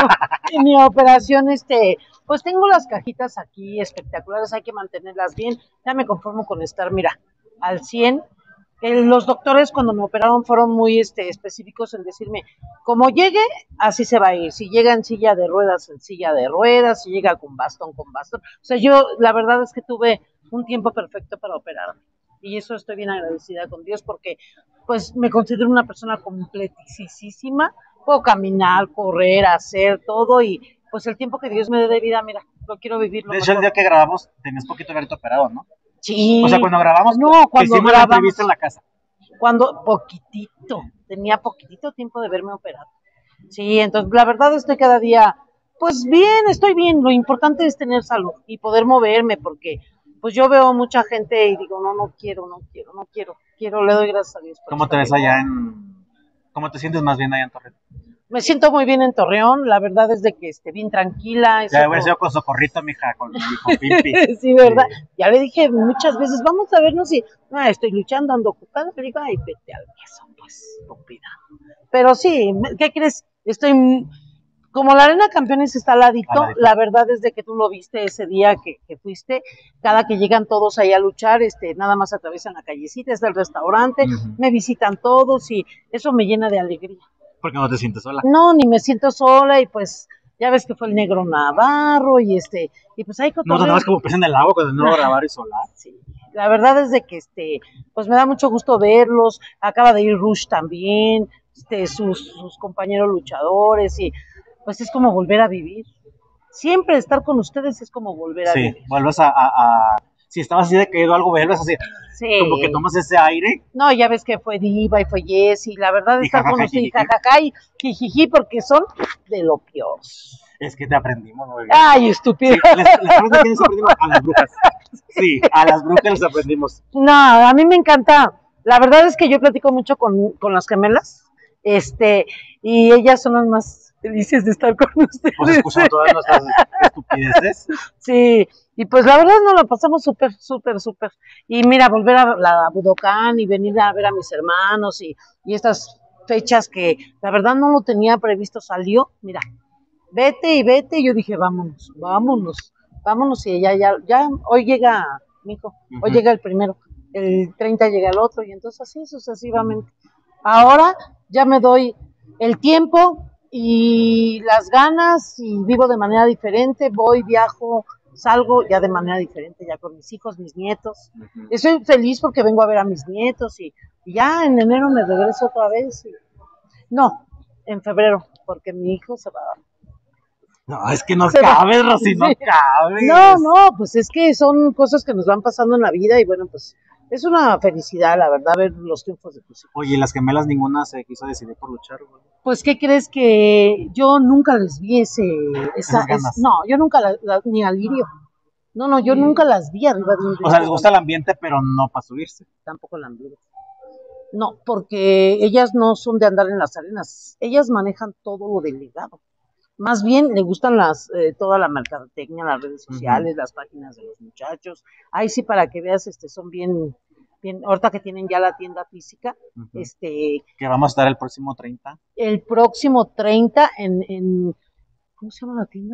y mi operación, este, pues tengo las cajitas aquí espectaculares, hay que mantenerlas bien, ya me conformo con estar, mira, al cien. Eh, los doctores cuando me operaron fueron muy este, específicos en decirme, como llegue, así se va a ir, si llega en silla de ruedas, en silla de ruedas, si llega con bastón, con bastón. O sea, yo la verdad es que tuve un tiempo perfecto para operarme y eso estoy bien agradecida con Dios porque pues me considero una persona completísima, puedo caminar, correr, hacer todo y pues el tiempo que Dios me dé de vida, mira, lo quiero vivir lo De hecho, el mejor. día que grabamos, tenías poquito haberte operado, ¿no? Sí. O sea, cuando grabamos, no, que cuando hicimos la grabamos, entrevista en la casa. cuando poquitito, tenía poquitito tiempo de verme operado. Sí, entonces la verdad estoy cada día, pues bien, estoy bien, lo importante es tener salud y poder moverme porque pues yo veo mucha gente y digo, no, no quiero, no quiero, no quiero, quiero, le doy gracias a Dios. por ¿Cómo te estar ves bien. allá en...? ¿Cómo te sientes más bien allá en Torreón? Me siento muy bien en Torreón, la verdad es de que esté bien tranquila. es Ya otro- haber sido con Socorrito, mija, con, con Pimpi. sí, ¿verdad? Ya le dije muchas veces, vamos a vernos y ah, estoy luchando, ando ocupada, pero digo, ay, vete al queso, pues, estúpida. Pero sí, ¿qué crees? Estoy, m- como la Arena Campeones está al ladito, Al ladito. la verdad es de que tú lo viste ese día que, que fuiste, cada que llegan todos ahí a luchar, este, nada más atraviesan la callecita, está el restaurante, Ujú. me visitan todos y eso me llena de alegría. Porque no te sientes sola. No, ni me siento sola y pues ya ves que fue el Negro Navarro y este, y pues ahí No, cotorreo. nada más como pez en el agua cuando no grabar y solar. Sí, la verdad es de que este, pues me da mucho gusto verlos. Acaba de ir Rush también, este, sus, sus compañeros luchadores y pues es como volver a vivir. Siempre estar con ustedes es como volver a Sí, vivir. vuelves a, a, a- Si estabas así de caído algo, vuelves así, Sí. como que tomas ese aire. No, ya ves que fue Diva y fue Jessie. La verdad Y estar con jajaja, ustedes, jijiji. jajaja y jijiji, porque son de lo peor. Es que te aprendimos muy bien. Ay, estúpido. Sí, les, les sabes a quiénes aprendimos? A las brujas. Sí, a las brujas les aprendimos. No, a mí me encanta. La verdad es que yo platico mucho con, con las gemelas, este, y ellas son las más felices de estar con ustedes. Pues escuchan todas nuestras estupideces. Sí, y pues la verdad nos la pasamos súper, súper, súper. Y mira, volver a la Budokan y venir a ver a mis hermanos y, y estas fechas que la verdad no lo tenía previsto, salió, mira, vete y vete, y yo dije, vámonos, vámonos, vámonos, y ya, ya, ya, hoy llega mi hijo, hoy Ujú. llega el primero, el treinta llega el otro, y entonces así sucesivamente. Ahora ya me doy el tiempo y las ganas y vivo de manera diferente, voy, viajo, salgo ya de manera diferente, ya con mis hijos, mis nietos. Ujú. Estoy feliz porque vengo a ver a mis nietos y Y ya en enero me regreso otra vez. y- No, en febrero, porque mi hijo se va. No, es que no Se va. cabes, Rosy, no Sí. cabes. No, no, pues es que son cosas que nos van pasando en la vida y bueno, pues es una felicidad, la verdad, ver los triunfos de tus hijos. Oye, las gemelas ninguna se quiso decidir por luchar, güey. Pues, ¿qué crees? Que yo nunca les vi ese, esa, Esas ganas. es- no, yo nunca, la- la- ni a Lirio. No, no, yo nunca las vi arriba de un ring. O sea, les gusta el ambiente, pero no para subirse. Tampoco la han visto. No, porque ellas no son de andar en las arenas, ellas manejan todo lo del legado. Más bien le gustan las eh, toda la mercadotecnia, las redes sociales, las páginas de los muchachos. Ahí sí, para que veas, este, son bien, bien, ahorita que tienen ya la tienda física, Ujú. este, Que vamos a estar el próximo treinta. el próximo treinta en, en, ¿cómo se llama la tienda?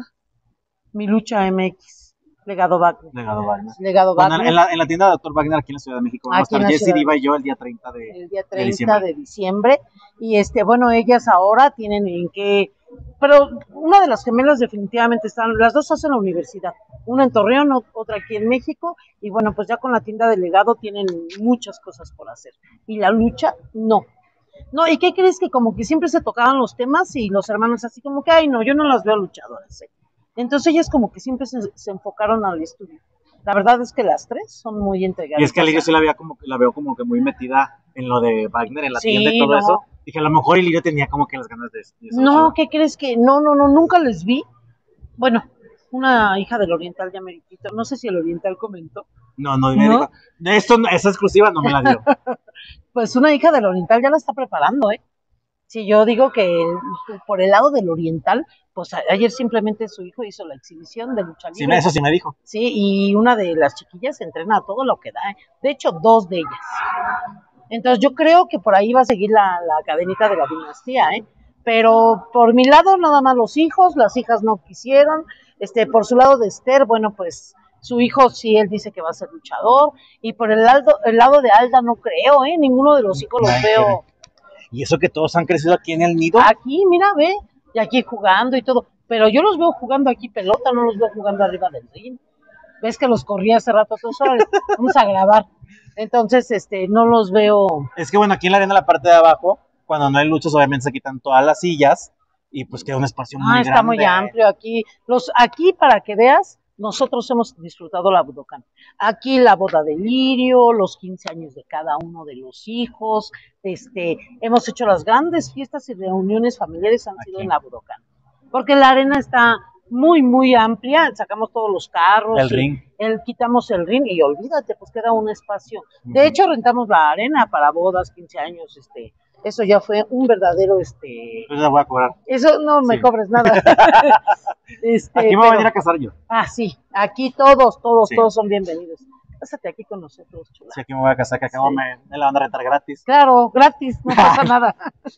Mi Lucha M X, Legado Wagner. Legado Wagner. Legado Bueno, Wagner. en la, en la tienda de Doctor Wagner aquí en la Ciudad de México vamos Aquí a en estar la Jessy Ciudad. Diva y yo el día treinta de, el día de treinta diciembre. de diciembre. Y este, bueno, ellas ahora tienen en qué, pero una de las gemelas definitivamente están, las dos hacen la universidad, una en Torreón, o- otra aquí en México, y bueno, pues ya con la tienda de legado tienen muchas cosas por hacer. Y la lucha, no. No, ¿y qué crees? Que como que siempre se tocaban los temas y los hermanos así como que, ay, no, yo no las veo luchadoras. ¿eh? Entonces ellas como que siempre se, se enfocaron al estudio. La verdad es que las tres son muy entregadas. Y es que a Lirio sí la, veía como, que- la veo como que muy metida en lo de Wagner, en la Sí, tienda y todo no. eso. Dije, a lo mejor Lirio tenía como que las ganas de, de ser No, luchador. ¿qué crees? Que no, no, no, nunca les vi. Bueno, una hija del Oriental ya meritito, no sé si el Oriental comentó, No, no, me ¿No? dijo, de esto, no- esa exclusiva no me la dio. pues una hija del Oriental ya la está preparando, ¿eh? Si yo digo que el- por el lado del Oriental, pues a- ayer simplemente su hijo hizo la exhibición de lucha Sí, libre. me- eso sí me dijo. Sí, y una de las chiquillas entrena a todo lo que da, ¿eh? De hecho, dos de ellas. Entonces yo creo que por ahí va a seguir la, la cadenita de la dinastía, ¿eh? Pero por mi lado, nada más los hijos, las hijas no quisieron. Este, por su lado de Esther, bueno, pues su hijo sí, él dice que va a ser luchador. Y por el, Aldo, el lado de Alda no creo, ¿eh? Ninguno de los hijos los Nadie veo Y eso que todos han crecido aquí en el nido. aquí, mira, ve, y aquí jugando y todo. Pero yo los veo jugando aquí pelota, no los veo jugando arriba del ring. Ves que los corrí hace rato, todos, órale, vamos a grabar. Entonces, este, no los veo. Es que bueno, aquí en la arena, la parte de abajo, cuando no hay luchas, obviamente se quitan todas las sillas y pues queda un espacio muy Ah, grande. está muy amplio aquí. Los, aquí, para que veas, nosotros hemos disfrutado la Budokan. Aquí la boda de Lirio, los quince años de cada uno de los hijos, este, hemos hecho las grandes fiestas y reuniones familiares han sido Aquí. en la Budokan. Porque la arena está muy, muy amplia, sacamos todos los carros. El y ring. El, quitamos el ring y olvídate, pues queda un espacio. De Ujú. hecho, rentamos la arena para bodas, quince años, este, eso ya fue un verdadero, este, Entonces la voy a cobrar. eso no me Sí. cobres nada. Este, Aquí me voy a pero- venir a casar yo. Ah, sí, aquí todos, todos, Sí. todos son bienvenidos. Pásate aquí con nosotros, chula. Sí, aquí me voy a casar, que acabo Sí. me, me la van a rentar gratis. Claro, gratis, no pasa nada.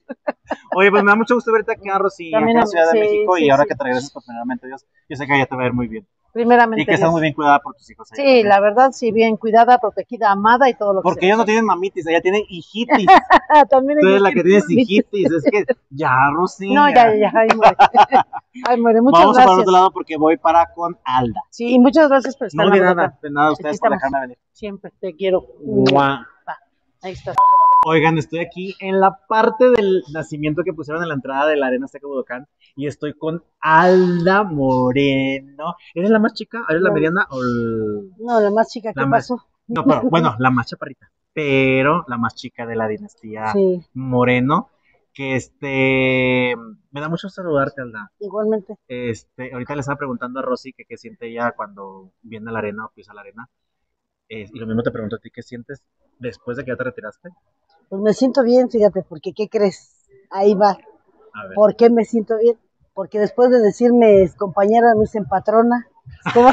Oye, pues me da mucho gusto verte aquí, Rosy, aquí También en a la mí, Ciudad de sí, México. sí, y ahora sí. que te regresas, pues primeramente Dios, yo sé que allá te va a ir muy bien. Primeramente. Y que estás Dios. muy bien cuidada por tus hijos. allá Sí, también. la verdad, sí, bien cuidada, protegida, amada y todo lo que Porque se ellos no requiere. tienen mamitis, ella tienen hijitis. También Tú eres ellos la que tienen tienes hijitis. Es que, ya, Rosy. No, ya, ya, ya, ay, muere. Ay, muere, muchas Vamos a gracias. para otro lado porque voy para con Alda. Sí, y muchas gracias por estar No, en de la nada, boca. de nada, Aquí ustedes por estamos. dejarme venir. Siempre, te quiero. Mua. Va, ahí está. Oigan, estoy aquí en la parte del nacimiento que pusieron en la entrada de la Arena Azteca Budokán y estoy con Alda Moreno. ¿Eres la más chica? ¿Eres la No. mediana o el- No, la más chica, ¿qué La más- pasó? No, pero bueno, la más chaparrita, pero la más chica de la dinastía Sí, Moreno, que este, me da mucho saludarte, Alda. igualmente. Este, ahorita le estaba preguntando a Rosy que qué siente ella cuando viene a la arena o pisa la arena. Eh, y lo mismo te pregunto a ti, ¿qué sientes después de que ya te retiraste? Pues me siento bien, fíjate, porque ¿qué crees? Ahí va. A ver. ¿Por qué me siento bien? Porque después de decirme compañera, me dicen patrona. ¿Cómo?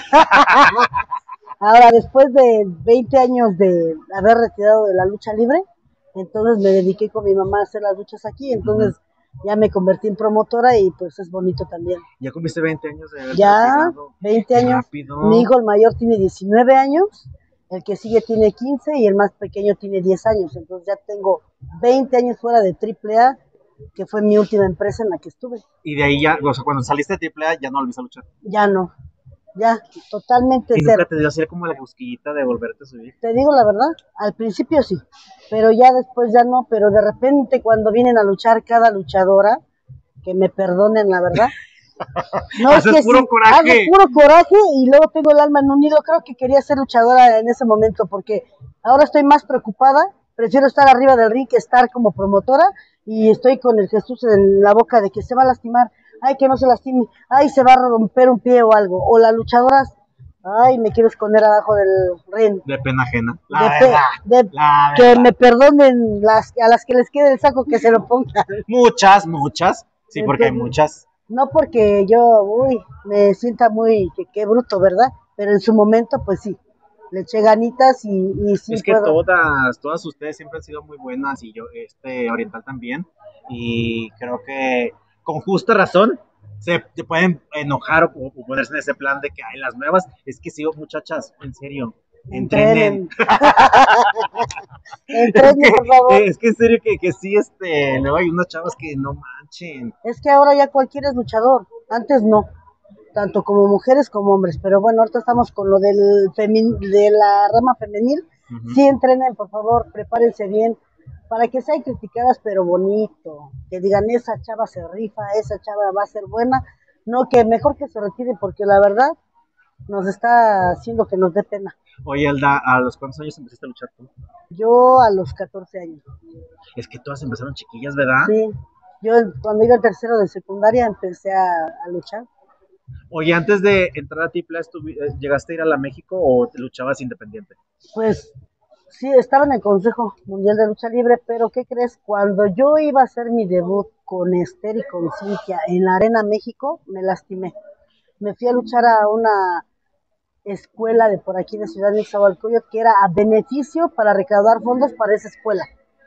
Ahora, después de veinte años de haber retirado de la lucha libre, entonces me dediqué con mi mamá a hacer las luchas aquí, entonces ya me convertí en promotora y pues es bonito también. Ya cumpliste veinte años de haber Ya, retirado. veinte Qué años. rápido. Mi hijo el mayor tiene diecinueve años, el que sigue tiene quince y el más pequeño tiene diez años. Entonces ya tengo veinte años fuera de triple A, que fue mi última empresa en la que estuve. Y de ahí ya, o sea, cuando saliste de triple A ya no volviste a luchar. Ya no. ya, totalmente Y cero. nunca te dio así como la cosquillita de volverte a subir. Te digo la verdad, al principio sí, pero ya después ya no, pero de repente cuando vienen a luchar cada luchadora, que me perdonen la verdad, no es Haces que puro sí, coraje. hago puro coraje y luego tengo el alma en un hilo. Creo que quería ser luchadora en ese momento porque ahora estoy más preocupada, prefiero estar arriba del ring que estar como promotora y estoy con el Jesús en la boca de que se va a lastimar, ay, que no se lastime, ay, se va a romper un pie o algo, o las luchadoras, ay, me quiero esconder abajo del ring. De pena ajena. La De, verdad. pe- de- La que verdad. me perdonen las a las que les quede el saco que se lo pongan. Muchas, muchas. Sí, porque hay Entonces, muchas. no porque yo, uy, me sienta muy, que qué bruto, ¿verdad? Pero en su momento, pues sí, le eché ganitas y, y sí Es que puedo. todas, todas ustedes siempre han sido muy buenas y yo, este, Oriental también. Y creo que con justa razón se, se pueden enojar o, o ponerse en ese plan de que hay las nuevas. Es que sí, muchachas, en serio, entrenen. Entrenen. Es Entrenen, que, por favor. es que en serio que, que sí, este, luego hay unas chavas que no manchen. Es que ahora ya cualquiera es luchador. Antes no, tanto como mujeres como hombres. Pero bueno, ahorita estamos con lo del femin de la rama femenil. Ujú. Sí, entrenen, por favor, prepárense bien para que sean criticadas, pero bonito. Que digan, esa chava se rifa, esa chava va a ser buena. No, que mejor que se retiren, porque la verdad nos está haciendo que nos dé pena. Oye, Alda, ¿a los cuántos años empezaste a luchar tú? Yo a los catorce años, Es que todas empezaron chiquillas, ¿verdad? sí. Yo cuando iba en tercero de secundaria empecé a, a luchar. Oye, antes de entrar a Tiplas, ¿tú eh, llegaste a ir a la México o te luchabas independiente? Pues sí, estaba en el Consejo Mundial de Lucha Libre, pero ¿qué crees? Cuando yo iba a hacer mi debut con Esther y con Cintia en la Arena México, me lastimé. Me fui a luchar a una escuela de por aquí de Ciudad de Nezahualcóyotl que era a beneficio para recaudar fondos para esa escuela.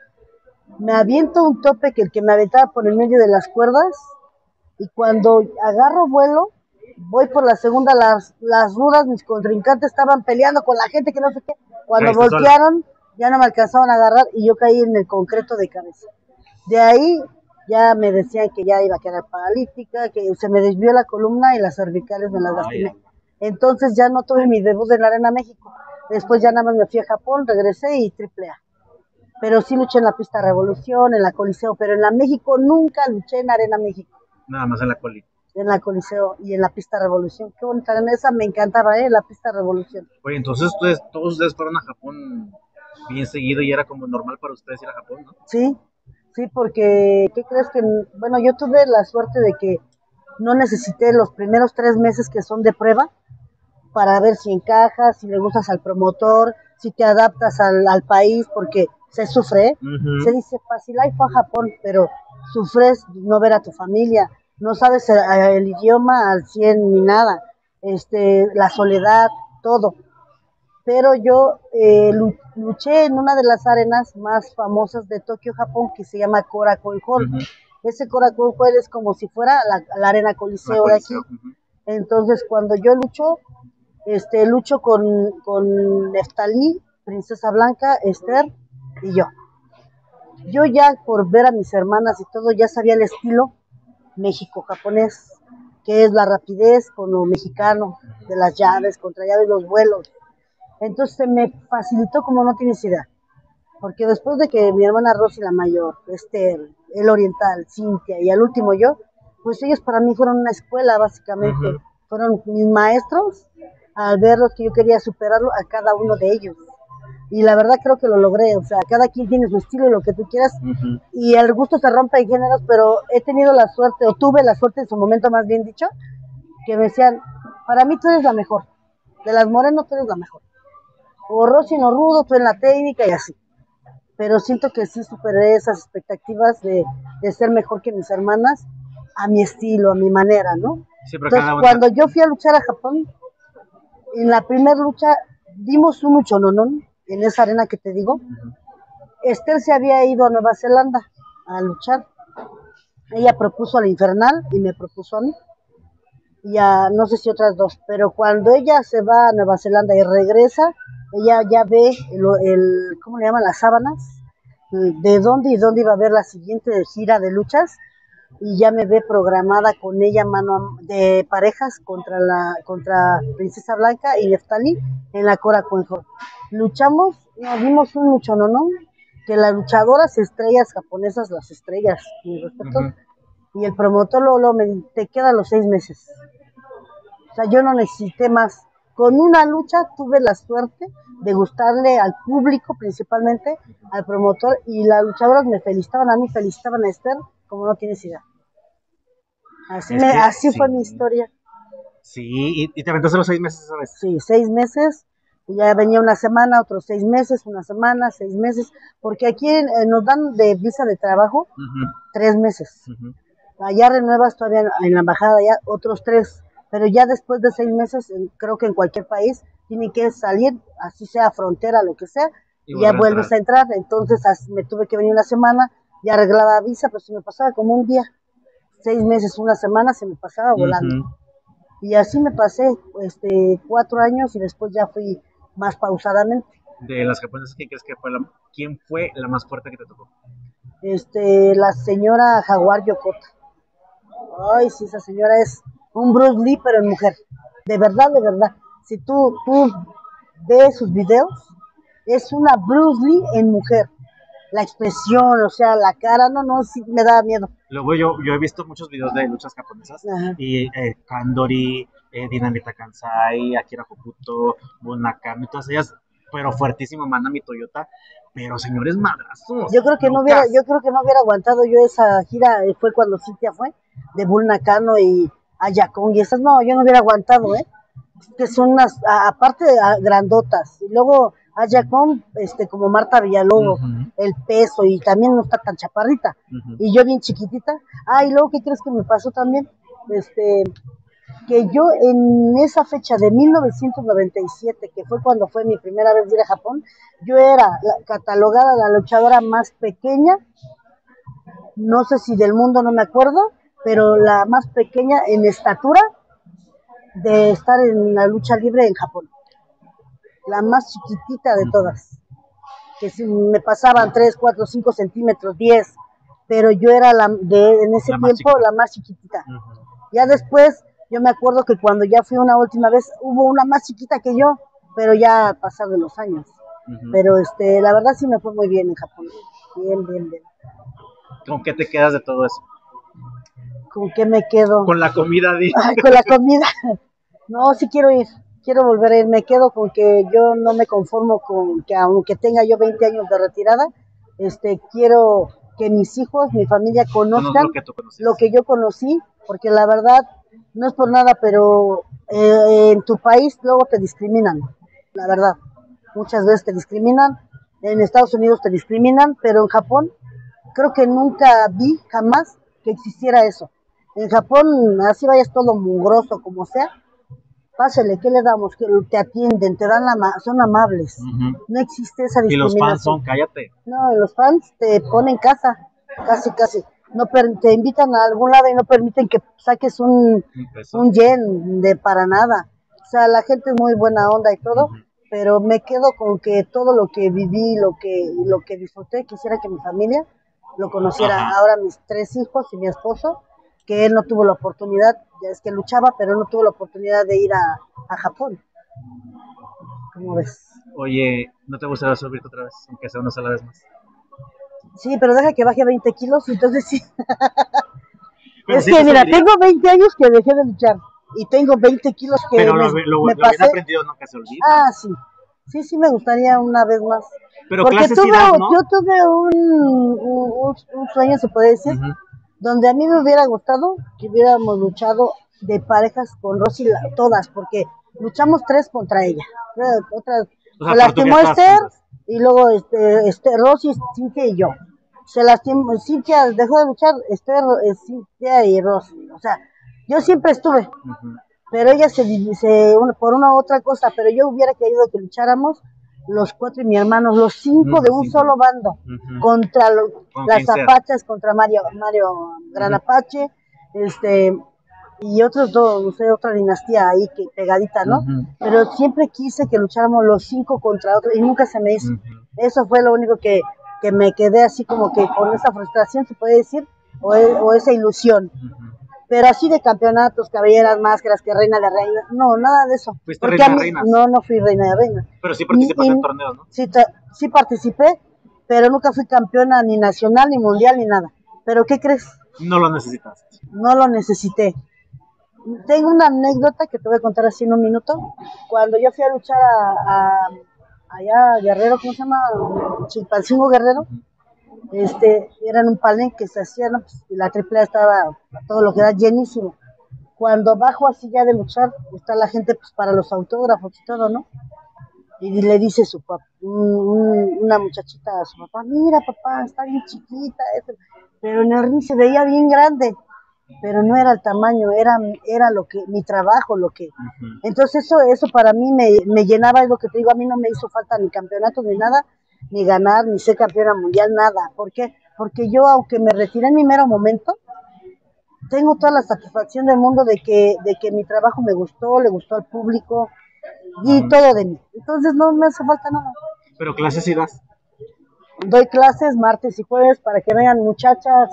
Me aviento un tope que el que me aventaba por el medio de las cuerdas y cuando agarro vuelo, voy por la segunda, las, las rudas, mis contrincantes estaban peleando con la gente que no sé qué. Cuando Caíste sola. voltearon, ya no me alcanzaban a agarrar y yo caí en el concreto de cabeza. De ahí ya me decían que ya iba a quedar paralítica, que se me desvió la columna y las cervicales me las lastimé. Entonces ya no tuve mi debut en la Arena México. Después ya nada más me fui a Japón, regresé y triple A. Pero sí luché en la pista Revolución, en la Coliseo, pero en la México nunca luché en Arena México. Nada más en la coli. En la Coliseo y en la pista Revolución. Qué bonita, esa me encantaba, ¿eh? La pista Revolución. Oye, entonces ustedes, todos ustedes fueron a Japón bien seguido y era como normal para ustedes ir a Japón, ¿no? Sí, sí, porque, ¿qué crees que? Bueno, yo tuve la suerte de que no necesité los primeros tres meses que son de prueba para ver si encajas, si le gustas al promotor, si te adaptas al, al país, porque se sufre, ¿eh? Ujú. Se dice fácil, ay, fue a Japón, pero sufres no ver a tu familia, no sabes el, el idioma al cien ni nada, este, la soledad, todo. Pero yo eh, luché en una de las arenas más famosas de Tokio, Japón, que se llama Korakuen Hall. Ujú. Ese Korakuen Hall es como si fuera la, la arena La Coliseo de aquí. Coliseo. Ujú. Entonces, cuando yo lucho, este, lucho con, con Neftalí, Princesa Blanca, Esther y yo. Yo ya por ver a mis hermanas y todo, ya sabía el estilo México-japonés, que es la rapidez con lo mexicano, de las llaves, contra llaves, los vuelos. Entonces se me facilitó como no tienes idea. Porque después de que mi hermana Rosy la mayor, Esther, el oriental, Cintia y al último yo, pues ellos para mí fueron una escuela básicamente. Ujú. Fueron mis maestros al verlos que yo quería superarlo a cada uno de ellos. Y la verdad creo que lo logré, o sea, cada quien tiene su estilo y lo que tú quieras. Ujú. Y el gusto se rompe en géneros, pero he tenido la suerte, o tuve la suerte en su momento más bien dicho, que me decían, para mí tú eres la mejor. De las Moreno tú eres la mejor. O Rosy en lo rudo, tú en la técnica y así. Pero siento que sí superé esas expectativas de, de ser mejor que mis hermanas a mi estilo, a mi manera, ¿no? Sí, pero Entonces, cada una. cuando yo fui a luchar a Japón, en la primera lucha dimos un luchononón en esa arena que te digo. Ujú. Esther se había ido a Nueva Zelanda a luchar. Ella propuso a la Infernal y me propuso a mí. Y a no sé si otras dos, pero cuando ella se va a Nueva Zelanda y regresa, ella ya ve el, el ¿cómo le llaman? Las sábanas, de dónde y dónde iba a haber la siguiente gira de luchas. y ya me ve programada con ella mano a- de parejas contra la contra Princesa Blanca y Neftali en la Cora Cuenjo. Luchamos, nos dimos un luchononón, que las luchadoras estrellas japonesas, las estrellas, mi respeto, Ujú. y el promotor lo, lo me te quedan los seis meses. O sea, yo no necesité más. Con una lucha tuve la suerte de gustarle al público, principalmente al promotor, y las luchadoras me felicitaban a mí, felicitaban a Esther, como no tienes idea. Así, Es me, que así fue sí. mi historia. Sí, y, y te aventaste los seis meses esa vez. Sí, seis meses, y ya venía una semana, otros seis meses, una semana, seis meses, porque aquí eh, nos dan de visa de trabajo Ujú, tres meses. ujú. Allá renuevas todavía en en la embajada, ya otros tres, pero ya después de seis meses, en- creo que en cualquier país, tiene que salir, así sea frontera, lo que sea, Y y ya volver a vuelves a entrar. entrar. Entonces as- me tuve que venir una semana, ya arreglaba visa, pero se me pasaba como un día, seis meses, una semana, se me pasaba volando. Ujú. Y así me pasé este, cuatro años y después ya fui más pausadamente. De las japonesas, ¿quién crees que fue la, quién fue la más fuerte que te tocó? Este, la señora Jaguar Yokota. Ay, sí, esa señora es un Bruce Lee, pero en mujer. De verdad, de verdad. Si tú, tú ves sus videos, es una Bruce Lee en mujer. La expresión, o sea, la cara, no, no, sí me da miedo. Luego yo, yo he visto muchos videos de luchas japonesas Ajá. y eh, Kandori, eh, Dinamita Kansai, Akira Hokuto, Bunakami, todas ellas, pero fuertísimo, Manami Toyota, pero señores madrazos, Yo creo que no hubiera, locas. yo creo que no hubiera aguantado yo esa gira, eh, fue cuando Cintia fue, de Bull Nakano y Ayakon y esas, no, yo no hubiera aguantado, ¿eh? Que son unas, a- aparte a- grandotas, y luego Ayakon, este, como Marta Villalobos, Ujú, el peso, y también no está tan chaparrita, ujú. y yo bien chiquitita. Ah, y luego, ¿qué crees que me pasó también? Este, que yo en esa fecha de mil novecientos noventa y siete, que fue cuando fue mi primera vez de ir a Japón, yo era la- catalogada la luchadora más pequeña, no sé si del mundo, no me acuerdo, pero la más pequeña en estatura de estar en la lucha libre en Japón. La más chiquitita de todas. Que si me pasaban tres, cuatro, cinco centímetros, diez, pero yo era la de, en ese La más tiempo chiquita. la más chiquitita. Ujú. Ya después, yo me acuerdo que cuando ya fui una última vez, hubo una más chiquita que yo, pero ya al pasar de los años. Ujú. Pero este, la verdad sí me fue muy bien en Japón. Bien, bien, bien. ¿Con qué te quedas de todo eso? ¿Con qué me quedo? Con la comida, di. Ay, con la comida. No, sí quiero ir, quiero volver a ir. Me quedo con que yo no me conformo con que aunque tenga yo veinte años de retirada, este, quiero que mis hijos, mi familia Conozco conozcan lo que tú conocías. lo que yo conocí, porque la verdad no es por nada, pero eh, en tu país luego te discriminan, la verdad. Muchas veces te discriminan, en Estados Unidos te discriminan, pero en Japón creo que nunca vi jamás que existiera eso. En Japón, así vayas todo mugroso como sea, pásale, ¿qué le damos? Que te atienden, te dan la ma- son amables. Ujú. No existe esa Y los fans son, discriminación. cállate. No, los fans te ponen casa, casi, casi. No per- te invitan a algún lado y no permiten que saques un, Un peso. un yen de para nada. O sea, la gente es muy buena onda y todo, Ujú. pero me quedo con que todo lo que viví, lo que, lo que disfruté, quisiera que mi familia lo conociera. Ajá. Ahora mis tres hijos y mi esposo, que él no tuvo la oportunidad, ya es que luchaba, pero no tuvo la oportunidad de ir a, a Japón. ¿Cómo ves? Oye, ¿no te gustaría subirte otra vez? Aunque sea una sola vez más. Sí, pero deja que baje veinte kilos, entonces sí. Pero Es sí que te mira, subirías. tengo veinte años que dejé de luchar y tengo veinte kilos que Pero me, lo, lo, lo me bien pasé. aprendido nunca se olvida. Ah, sí. Sí, sí me gustaría una vez más. Pero Porque clases tuve, sí das, ¿no? yo tuve un, un, un sueño, se puede decir, Ujú. donde a mí me hubiera gustado que hubiéramos luchado de parejas con Rosy, la- todas, porque luchamos tres contra ella. Eh, Otras, O sea, se pero tú que lastimó estás Esther juntas. y luego este, este, Rosy, Cintia y yo. Se lastimó, Cintia dejó de luchar, Esther, eh, Cintia y Rosy. O sea, yo siempre estuve, Ujú. pero ella se, divi- se una- por una u otra cosa, pero yo hubiera querido que lucháramos los cuatro y mi hermano, los cinco Ujú, de un cinco. solo bando, Ujú. contra lo- Con las quien sea. Zapachas, contra Mario, Mario Gran Ujú. Apache, este, y otros dos, no sé, otra dinastía ahí que pegadita, ¿no? Ujú. Pero siempre quise que lucháramos los cinco contra otros y nunca se me hizo. Ujú. Eso fue lo único que, que me quedé así como que con esa frustración, se puede decir, o, e- o esa ilusión. Ujú. Pero así de campeonatos, cabelleras, máscaras, que reina de reina, no, nada de eso. ¿Fuiste Porque reina a de mí, reinas? no, no fui reina de reina. Pero sí Y, participas y en torneos, ¿no? sí, ta- sí participé, pero nunca fui campeona ni nacional, ni mundial, ni nada. ¿Pero qué crees? No lo necesitas. No lo necesité. Tengo una anécdota que te voy a contar así en un minuto. Cuando yo fui a luchar a, a- allá a Guerrero, ¿cómo se llama? Chilpancingo Guerrero. Este, era en un palenque que se hacía, ¿no? Pues, y la triple A estaba a todo lo que era llenísimo. Cuando bajo así ya de luchar, está la gente pues para los autógrafos y todo, ¿no? Y le dice su papá, una muchachita a su papá, mira papá, está bien chiquita, eso. Pero en el ring se veía bien grande, pero no era el tamaño, era, era lo que, mi trabajo, lo que. Ujú. Entonces eso, eso para mí me, me llenaba, es lo que te digo, a mí no me hizo falta ni campeonato ni nada, ni ganar, ni ser campeona mundial, nada. ¿Por qué? Porque yo, aunque me retiré en mi mero momento, tengo toda la satisfacción del mundo de que, de que mi trabajo me gustó, le gustó al público, y todo de mí. Entonces no me hace falta nada. Pero clases sí das. Doy clases martes y jueves para que vengan muchachas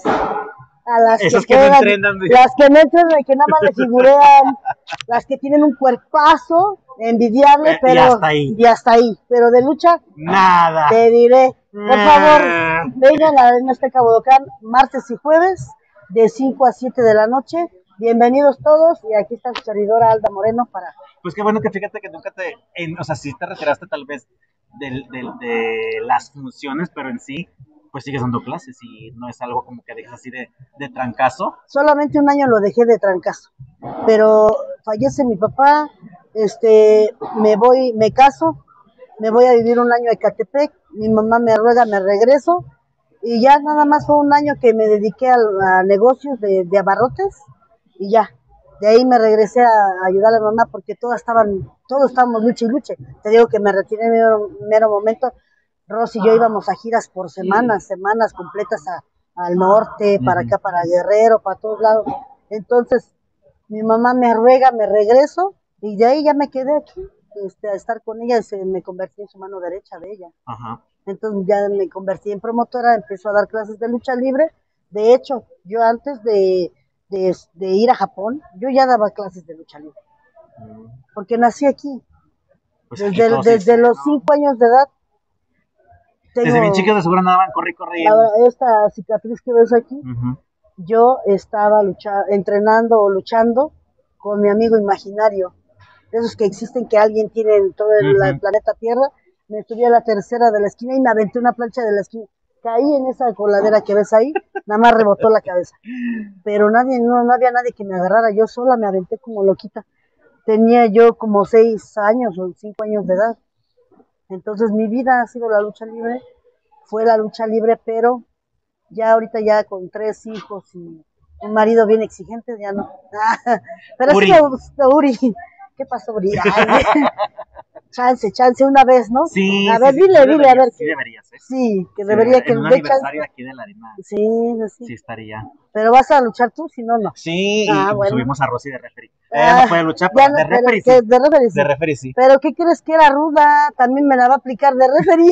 a las Esas que que no puedan, entrenan. las que no entrenan y que nada más le figurean, las que tienen un cuerpazo envidiable, Eh, y pero hasta ahí. y hasta ahí. Pero de lucha, Nada. te diré, por favor, Ah. vengan a la Arena Azteca Budokán martes y jueves de cinco a siete de la noche. Bienvenidos todos, y aquí está su servidora Alda Moreno para... Pues qué bueno que fíjate que nunca te, en- o sea, sí te retiraste tal vez del- del- de las funciones, pero en sí, pues sigues dando clases y no es algo como que dejes así de, de trancazo. Solamente un año lo dejé de trancazo, pero fallece mi papá, este, me voy, me caso, me voy a vivir un año a Ecatepec, mi mamá me ruega, me regreso, y ya nada más fue un año que me dediqué a, a negocios de, de abarrotes, y ya, de ahí me regresé a, a ayudar a la mamá, porque todas estaban, todos estábamos luche y luche, te digo que me retiré en mi mero, mero momento. Rosy y yo íbamos a giras por semanas, semanas completas a, al norte, para acá, para Guerrero, para todos lados. Entonces, mi mamá me ruega, me regreso, y de ahí ya me quedé aquí, este, a estar con ella, y se, me convertí en su mano derecha de ella. Ajá. Entonces ya me convertí en promotora, empezó a dar clases de lucha libre. De hecho, yo antes de, de, de ir a Japón, yo ya daba clases de lucha libre, Mm. porque nací aquí. Pues aquí Desde, todos se desde dicen, los ¿no? cinco años de edad, Desde tengo bien chicos de seguro andaban corre y corre. y- ahora esta cicatriz que ves aquí. Ujú. Yo estaba lucha, entrenando o luchando con mi amigo imaginario, de esos que existen, que alguien tiene en todo el, Ujú. el planeta Tierra. Me subí a la tercera de la esquina y me aventé una plancha de la esquina. Caí en esa coladera que ves ahí, nada más rebotó la cabeza. Pero nadie, no, no había nadie que me agarrara, yo sola me aventé como loquita. Tenía yo como seis años o cinco años de edad. Entonces mi vida ha sido la lucha libre, fue la lucha libre, pero ya ahorita ya con tres hijos y un marido bien exigente, ya no. Pero Uri. sí me gustó, Uri. ¿Qué pasó, Uri? Ay, chance, chance, una vez, ¿no? Sí, A sí, ver, sí, dile, sí dile, a ver. deberías, sí que- deberías, ¿eh? Sí, que Sí debería que en un dé chance. aniversario aquí de la arena, Sí, sí. sí estaría. Pero vas a luchar tú, si no, no. Sí, y, Ah, y bueno. subimos a Rosy de referee. Ella no Ah, puede luchar, ya pero no, de pero referee que sí. de referee sí. De referee sí. Pero ¿qué crees que era ruda? También me la va a aplicar de referee.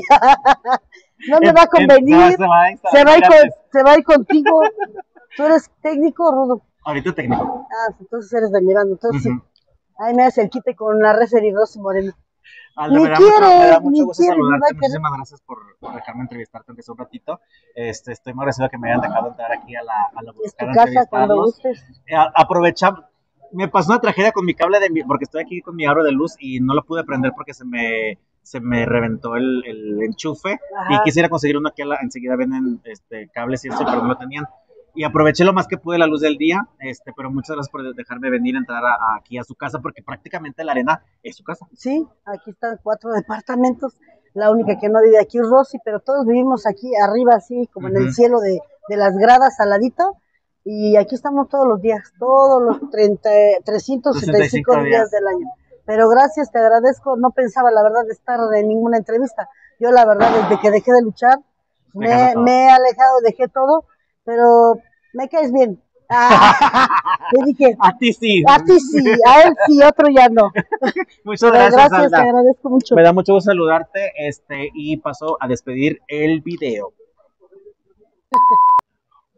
No me En- va a en- convenir. se va a instalar Se va, a ir con- gigantes. se va a ir contigo. ¿Tú eres técnico o rudo? Ahorita técnico. Ah, entonces eres de mi bando. Entonces sí. Ujú. Ahí me hace el quite con la referee Rosy Moreno. Aldo, Ni me da mucho, quiere, me da ni mucho gusto quiere, ni va a saludarte. querer. Muchísimas gracias por, por dejarme entrevistarte aunque sea un ratito. Este, estoy muy agradecido que me hayan dejado entrar aquí a la, a la Es tu Budokán a casa cuando entrevistarlos. gustes. Eh, a- aprovechar, me pasó una tragedia con mi cable de mi, porque estoy aquí con mi aro de luz y no lo pude prender porque se me se me reventó el, el enchufe. Ajá. Y quisiera conseguir uno que la- enseguida venden este cables y eso, pero no lo tenían. Y aproveché lo más que pude la luz del día, este, pero muchas gracias por dejarme venir a entrar a- a- aquí a su casa, porque prácticamente la arena es su casa. Sí, aquí están cuatro departamentos. La única que no vive aquí es Rosy, pero todos vivimos aquí arriba, así como en Ujú. el cielo de, de las gradas al ladito. Y aquí estamos todos los días, todos los treinta, trescientos sesenta y cinco días del año. Pero gracias, te agradezco. No pensaba, la verdad, estar en ninguna entrevista. Yo, la verdad, desde que dejé de luchar, me, Dejaste todo. me he alejado, dejé todo, pero me caes bien. Ah, le dije, A ti sí. a ti sí, a él sí, otro ya no. Muchas Pero gracias, gracias, Alda. te agradezco mucho. Me da mucho gusto saludarte, este, y paso a despedir el video.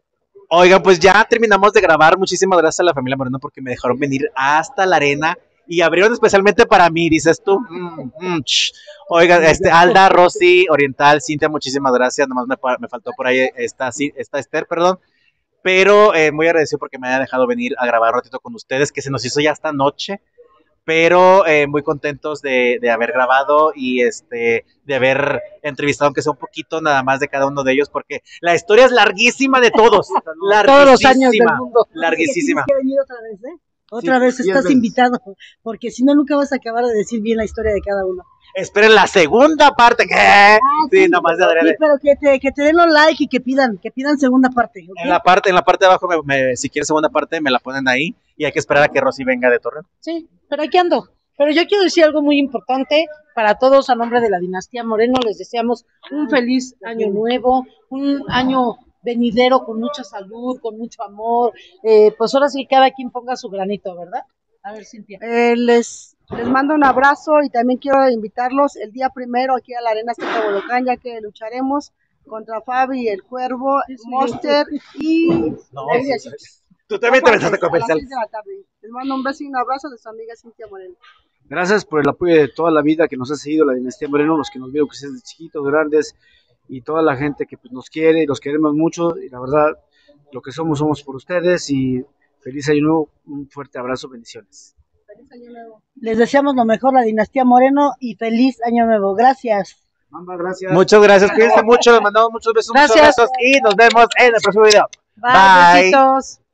Oigan, pues ya terminamos de grabar. Muchísimas gracias a la familia Moreno porque me dejaron venir hasta la arena y abrieron especialmente para mí, dices tú. Mm, mm, ch. Oigan, este, Alda, Rosy, Oriental, Cintia, muchísimas gracias. Nomás me, me faltó por ahí esta, esta Esther, perdón. Pero eh, muy agradecido porque me haya dejado venir a grabar un ratito con ustedes, que se nos hizo ya esta noche. Pero eh, muy contentos de, de haber grabado y este de haber entrevistado, aunque sea un poquito nada más de cada uno de ellos, porque la historia es larguísima de todos. Todos los años del mundo. Larguísima. Tienes que venir otra vez, ¿eh? Otra Sí, vez diez estás veces. invitado, porque si no, nunca vas a acabar de decir bien la historia de cada uno. Esperen la segunda parte. ¿Qué? Ah, Sí, nomás de Sí, adrede. pero que te, que te den los like y que pidan, que pidan segunda parte. ¿Ok? En la parte, en la parte de abajo, me, me, si quieren segunda parte, me la ponen ahí y hay que esperar a que Rosy venga de Torreón. Sí, pero aquí ando. Pero yo quiero decir algo muy importante para todos a nombre de la dinastía Moreno. Les deseamos un feliz año nuevo, un año venidero con mucha salud, con mucho amor. Eh, pues ahora sí que cada quien ponga su granito, ¿verdad? A ver, Cintia. Eh, les, les mando un abrazo y también quiero invitarlos el día primero aquí a la Arena Azteca Bolocán, ya que lucharemos contra Fabi, el Cuervo, Monster y... No, la- sí, sí. Tú también te aventaste comercial. A las seis de la tarde. Les mando un beso y un abrazo de su amiga Cintia Moreno. Gracias por el apoyo de toda la vida que nos ha seguido la dinastía Moreno, los que nos vieron crecer desde chiquitos, grandes, y toda la gente que pues, nos quiere y los queremos mucho. Y la verdad, lo que somos, somos por ustedes. Y feliz año nuevo, un fuerte abrazo, bendiciones. Feliz año nuevo. Les deseamos lo mejor, la dinastía Moreno, y feliz año nuevo. Gracias. Mamba, gracias. Muchas gracias, cuídense mucho, les mandamos muchos besos, muchos Gracias. besos y nos vemos en el próximo video. Bye, besitos.